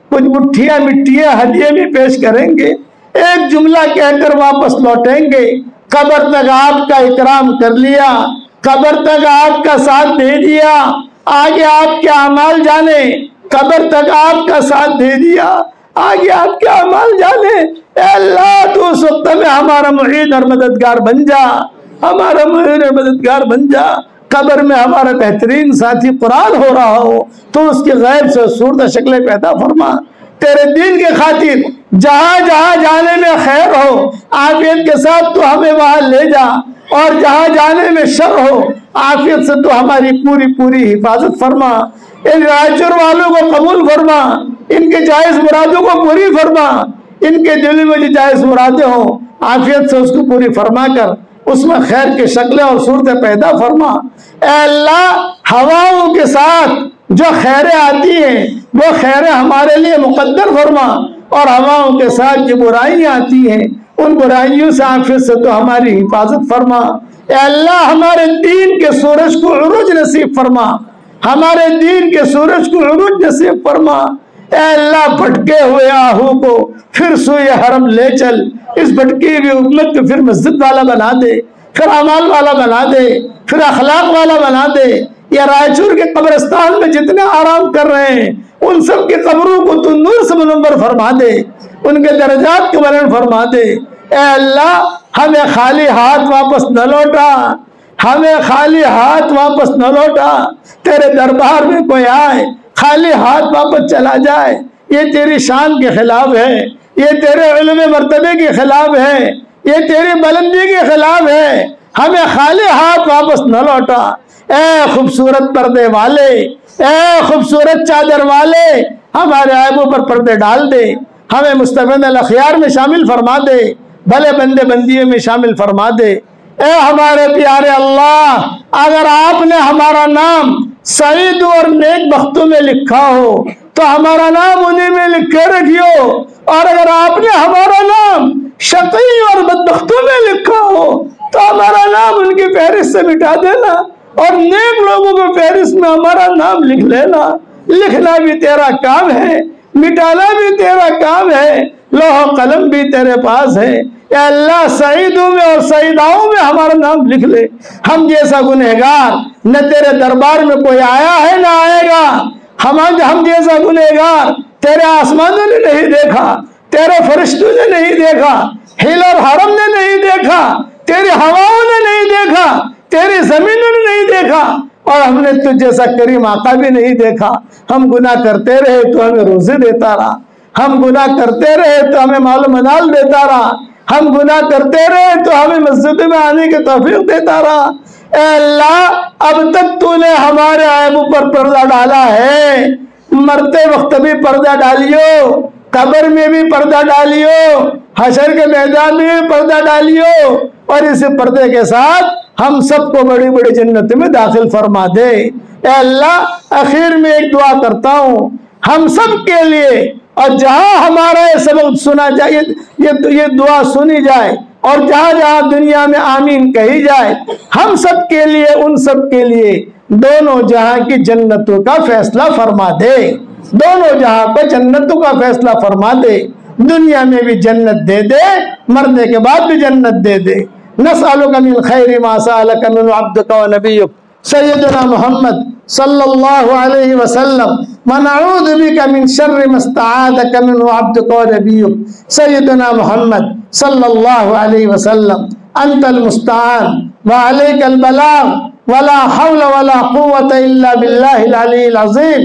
کچھ مٹھیاں مٹھیاں ہدیے بھی پیش کریں گے، ایک جملہ کہہ کر واپس لوٹیں گے۔ قبر تک آپ کا اکرام کر لیا، قبر تک آپ کا ساتھ دے دیا، آگے آپ کے اعمال جانے۔ قبر تک آپ کا ساتھ دے دیا، آگے آپ کے اعمال جانے۔ اے اللہ تو اس وقت میں ہمارا معین اور مددگار بن جا، ہمارا معین اور مددگار بن جا۔ قبر میں ہمارا بہترین ساتھی قرآن ہو رہا ہو تو اس کی غیب سے صورت شکلیں پیدا فرما۔ تیرے دین کے خاطر جہاں جہاں جانے میں خیر ہو عافیت کے ساتھ تو ہمیں وہاں لے جا، اور جہاں جانے میں شر ہو عافیت سے تو ہماری پوری پوری حفاظت فرما۔ ان رائچور والوں کو قبول فرما، ان کے جائز مرادوں کو پوری فرما، ان کے دل میں جو جائز مرادیں ہوں عافیت سے اس کو پوری فرما کر اس میں خیر کی شکلیں اور صورتیں پیدا فرما۔ اے اللہ ہواؤں کے ساتھ جو خیریں آتی ہیں وہ خیریں ہمارے لیے مقدر فرما، اور ہواؤں کے ساتھ جو برائیاں آتی ہیں ان برائیوں سے عافیت سے تو ہماری حفاظت فرما۔ اے اللہ ہمارے دین کے سورج کو عروج نصیب فرما، ہمارے دین کے سورج کو عروج نصیب فرما۔ اے اللہ بھٹکے ہوئے آہو کو پھر سوئے حرم لے چل، اس بھٹکی ہوئی امت کو پھر مسجد والا بنا دے، پھر اعمال والا بنا دے، پھر اخلاق والا بنا دے۔ یا رائچور کے قبرستان میں جتنے آرام کر رہے ہیں ان سب کی قبروں کو تو نور سے منور فرما دے، ان کے درجات کو بلند فرما دے۔ اے اللہ ہمیں خالی ہاتھ واپس نہ لوٹا، ہمیں خالی ہاتھ واپس نہ لوٹا۔ تیرے دربار میں کوئی آئے خالی ہاتھ واپس چلا جائے یہ تیری شان کے خلاف ہے، یہ تیرے علم مرتبے کے خلاف ہے، یہ تیری بلندی کے خلاف ہے۔ ہمیں خالی ہاتھ واپس نہ لوٹا۔ اے خوبصورت پردے والے، اے خوبصورت چادر والے، ہمارے عیبوں پر پردے ڈال دے، ہمیں مستفید الاخیار میں شامل فرما دے، بھلے بندے بندیوں میں شامل فرما دے۔ اے ہمارے پیارے اللہ اگر آپ نے ہمارا نام سعید اور نیک بختوں میں لکھا ہو تو ہمارا نام انہیں میں لکھ کے رکھیو، اور اگر آپ نے ہمارا نام شقی اور بدبختوں میں لکھا ہو تو ہمارا نام ان کی فہرست سے مٹا دینا، اور نیک لوگوں کو فہرست میں ہمارا نام لکھ لینا۔ لکھنا بھی تیرا کام ہے، مٹانا بھی تیرا کام ہے، لوح و قلم بھی تیرے پاس ہے۔ اے اللہ سعیدوں میں اور سعیداؤں میں ہمارا نام لکھ لے۔ ہم جیسا گنہگار نہ تیرے دربار میں کوئی آیا ہے نہ آئے گا، ہم ہم جیسا گنہگار تیرے آسمانوں نے نہیں دیکھا، تیرے فرشتوں نے نہیں دیکھا، ہل اور حرم نے نہیں دیکھا، تیری ہواؤں نے نہیں دیکھا، تیری زمینوں نے نہیں دیکھا، اور ہم نے تجھ جیسا کریم آقا بھی نہیں دیکھا۔ ہم گناہ کرتے رہے تو ہمیں روزے دیتا رہا، ہم گناہ کرتے رہے تو ہمیں مال و منال دیتا رہا، ہم گناہ کرتے رہے تو ہمیں مسجد میں آنے کی توفیق دیتا رہا۔ اے اللہ اب تک تو نے ہمارے عیبوں پر پردہ ڈالا ہے، مرتے وقت بھی پردہ ڈالیو، قبر میں بھی پردہ ڈالیو، حشر کے میدان میں بھی پردہ ڈالیو، اور اس پردے کے ساتھ ہم سب کو بڑی بڑی جنت میں داخل فرما دے۔ اے اللہ آخر میں ایک دعا کرتا ہوں ہم سب کے لیے، اور جہاں ہمارا یہ سبق سنا جائے، یہ دعا سنی جائے، اور جہاں جہاں دنیا میں آمین کہی جائے، ہم سب کے لیے ان سب کے لیے دونوں جہاں کی جنتوں کا فیصلہ فرما دے، دونوں جہاں پہ جنتوں کا فیصلہ فرما دے، دنیا میں بھی جنت دے دے، مرنے کے بعد بھی جنت دے دے۔ نسألک من خیر ما سألک من عبدک و نبیک سیدنا محمد صلی اللہ علیہ وسلم، ونعوذ بک من شر ما استعاذک منہ عبدک و نبیک سیدنا محمد صلی اللہ علیہ وسلم۔ انت المستعان وعلیک البلاغ ولا حول ولا قوة الا باللہ العلی العظیم۔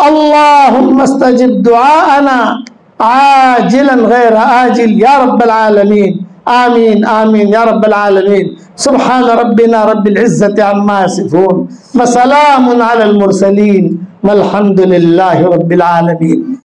اللہم استجب دعاءنا عاجلا غیر آجل یا رب العالمین، آمین آمین یا رب العالمین۔ سبحان ربنا رب العزة عما يصفون وسلام على المرسلين والحمد لله رب العالمين۔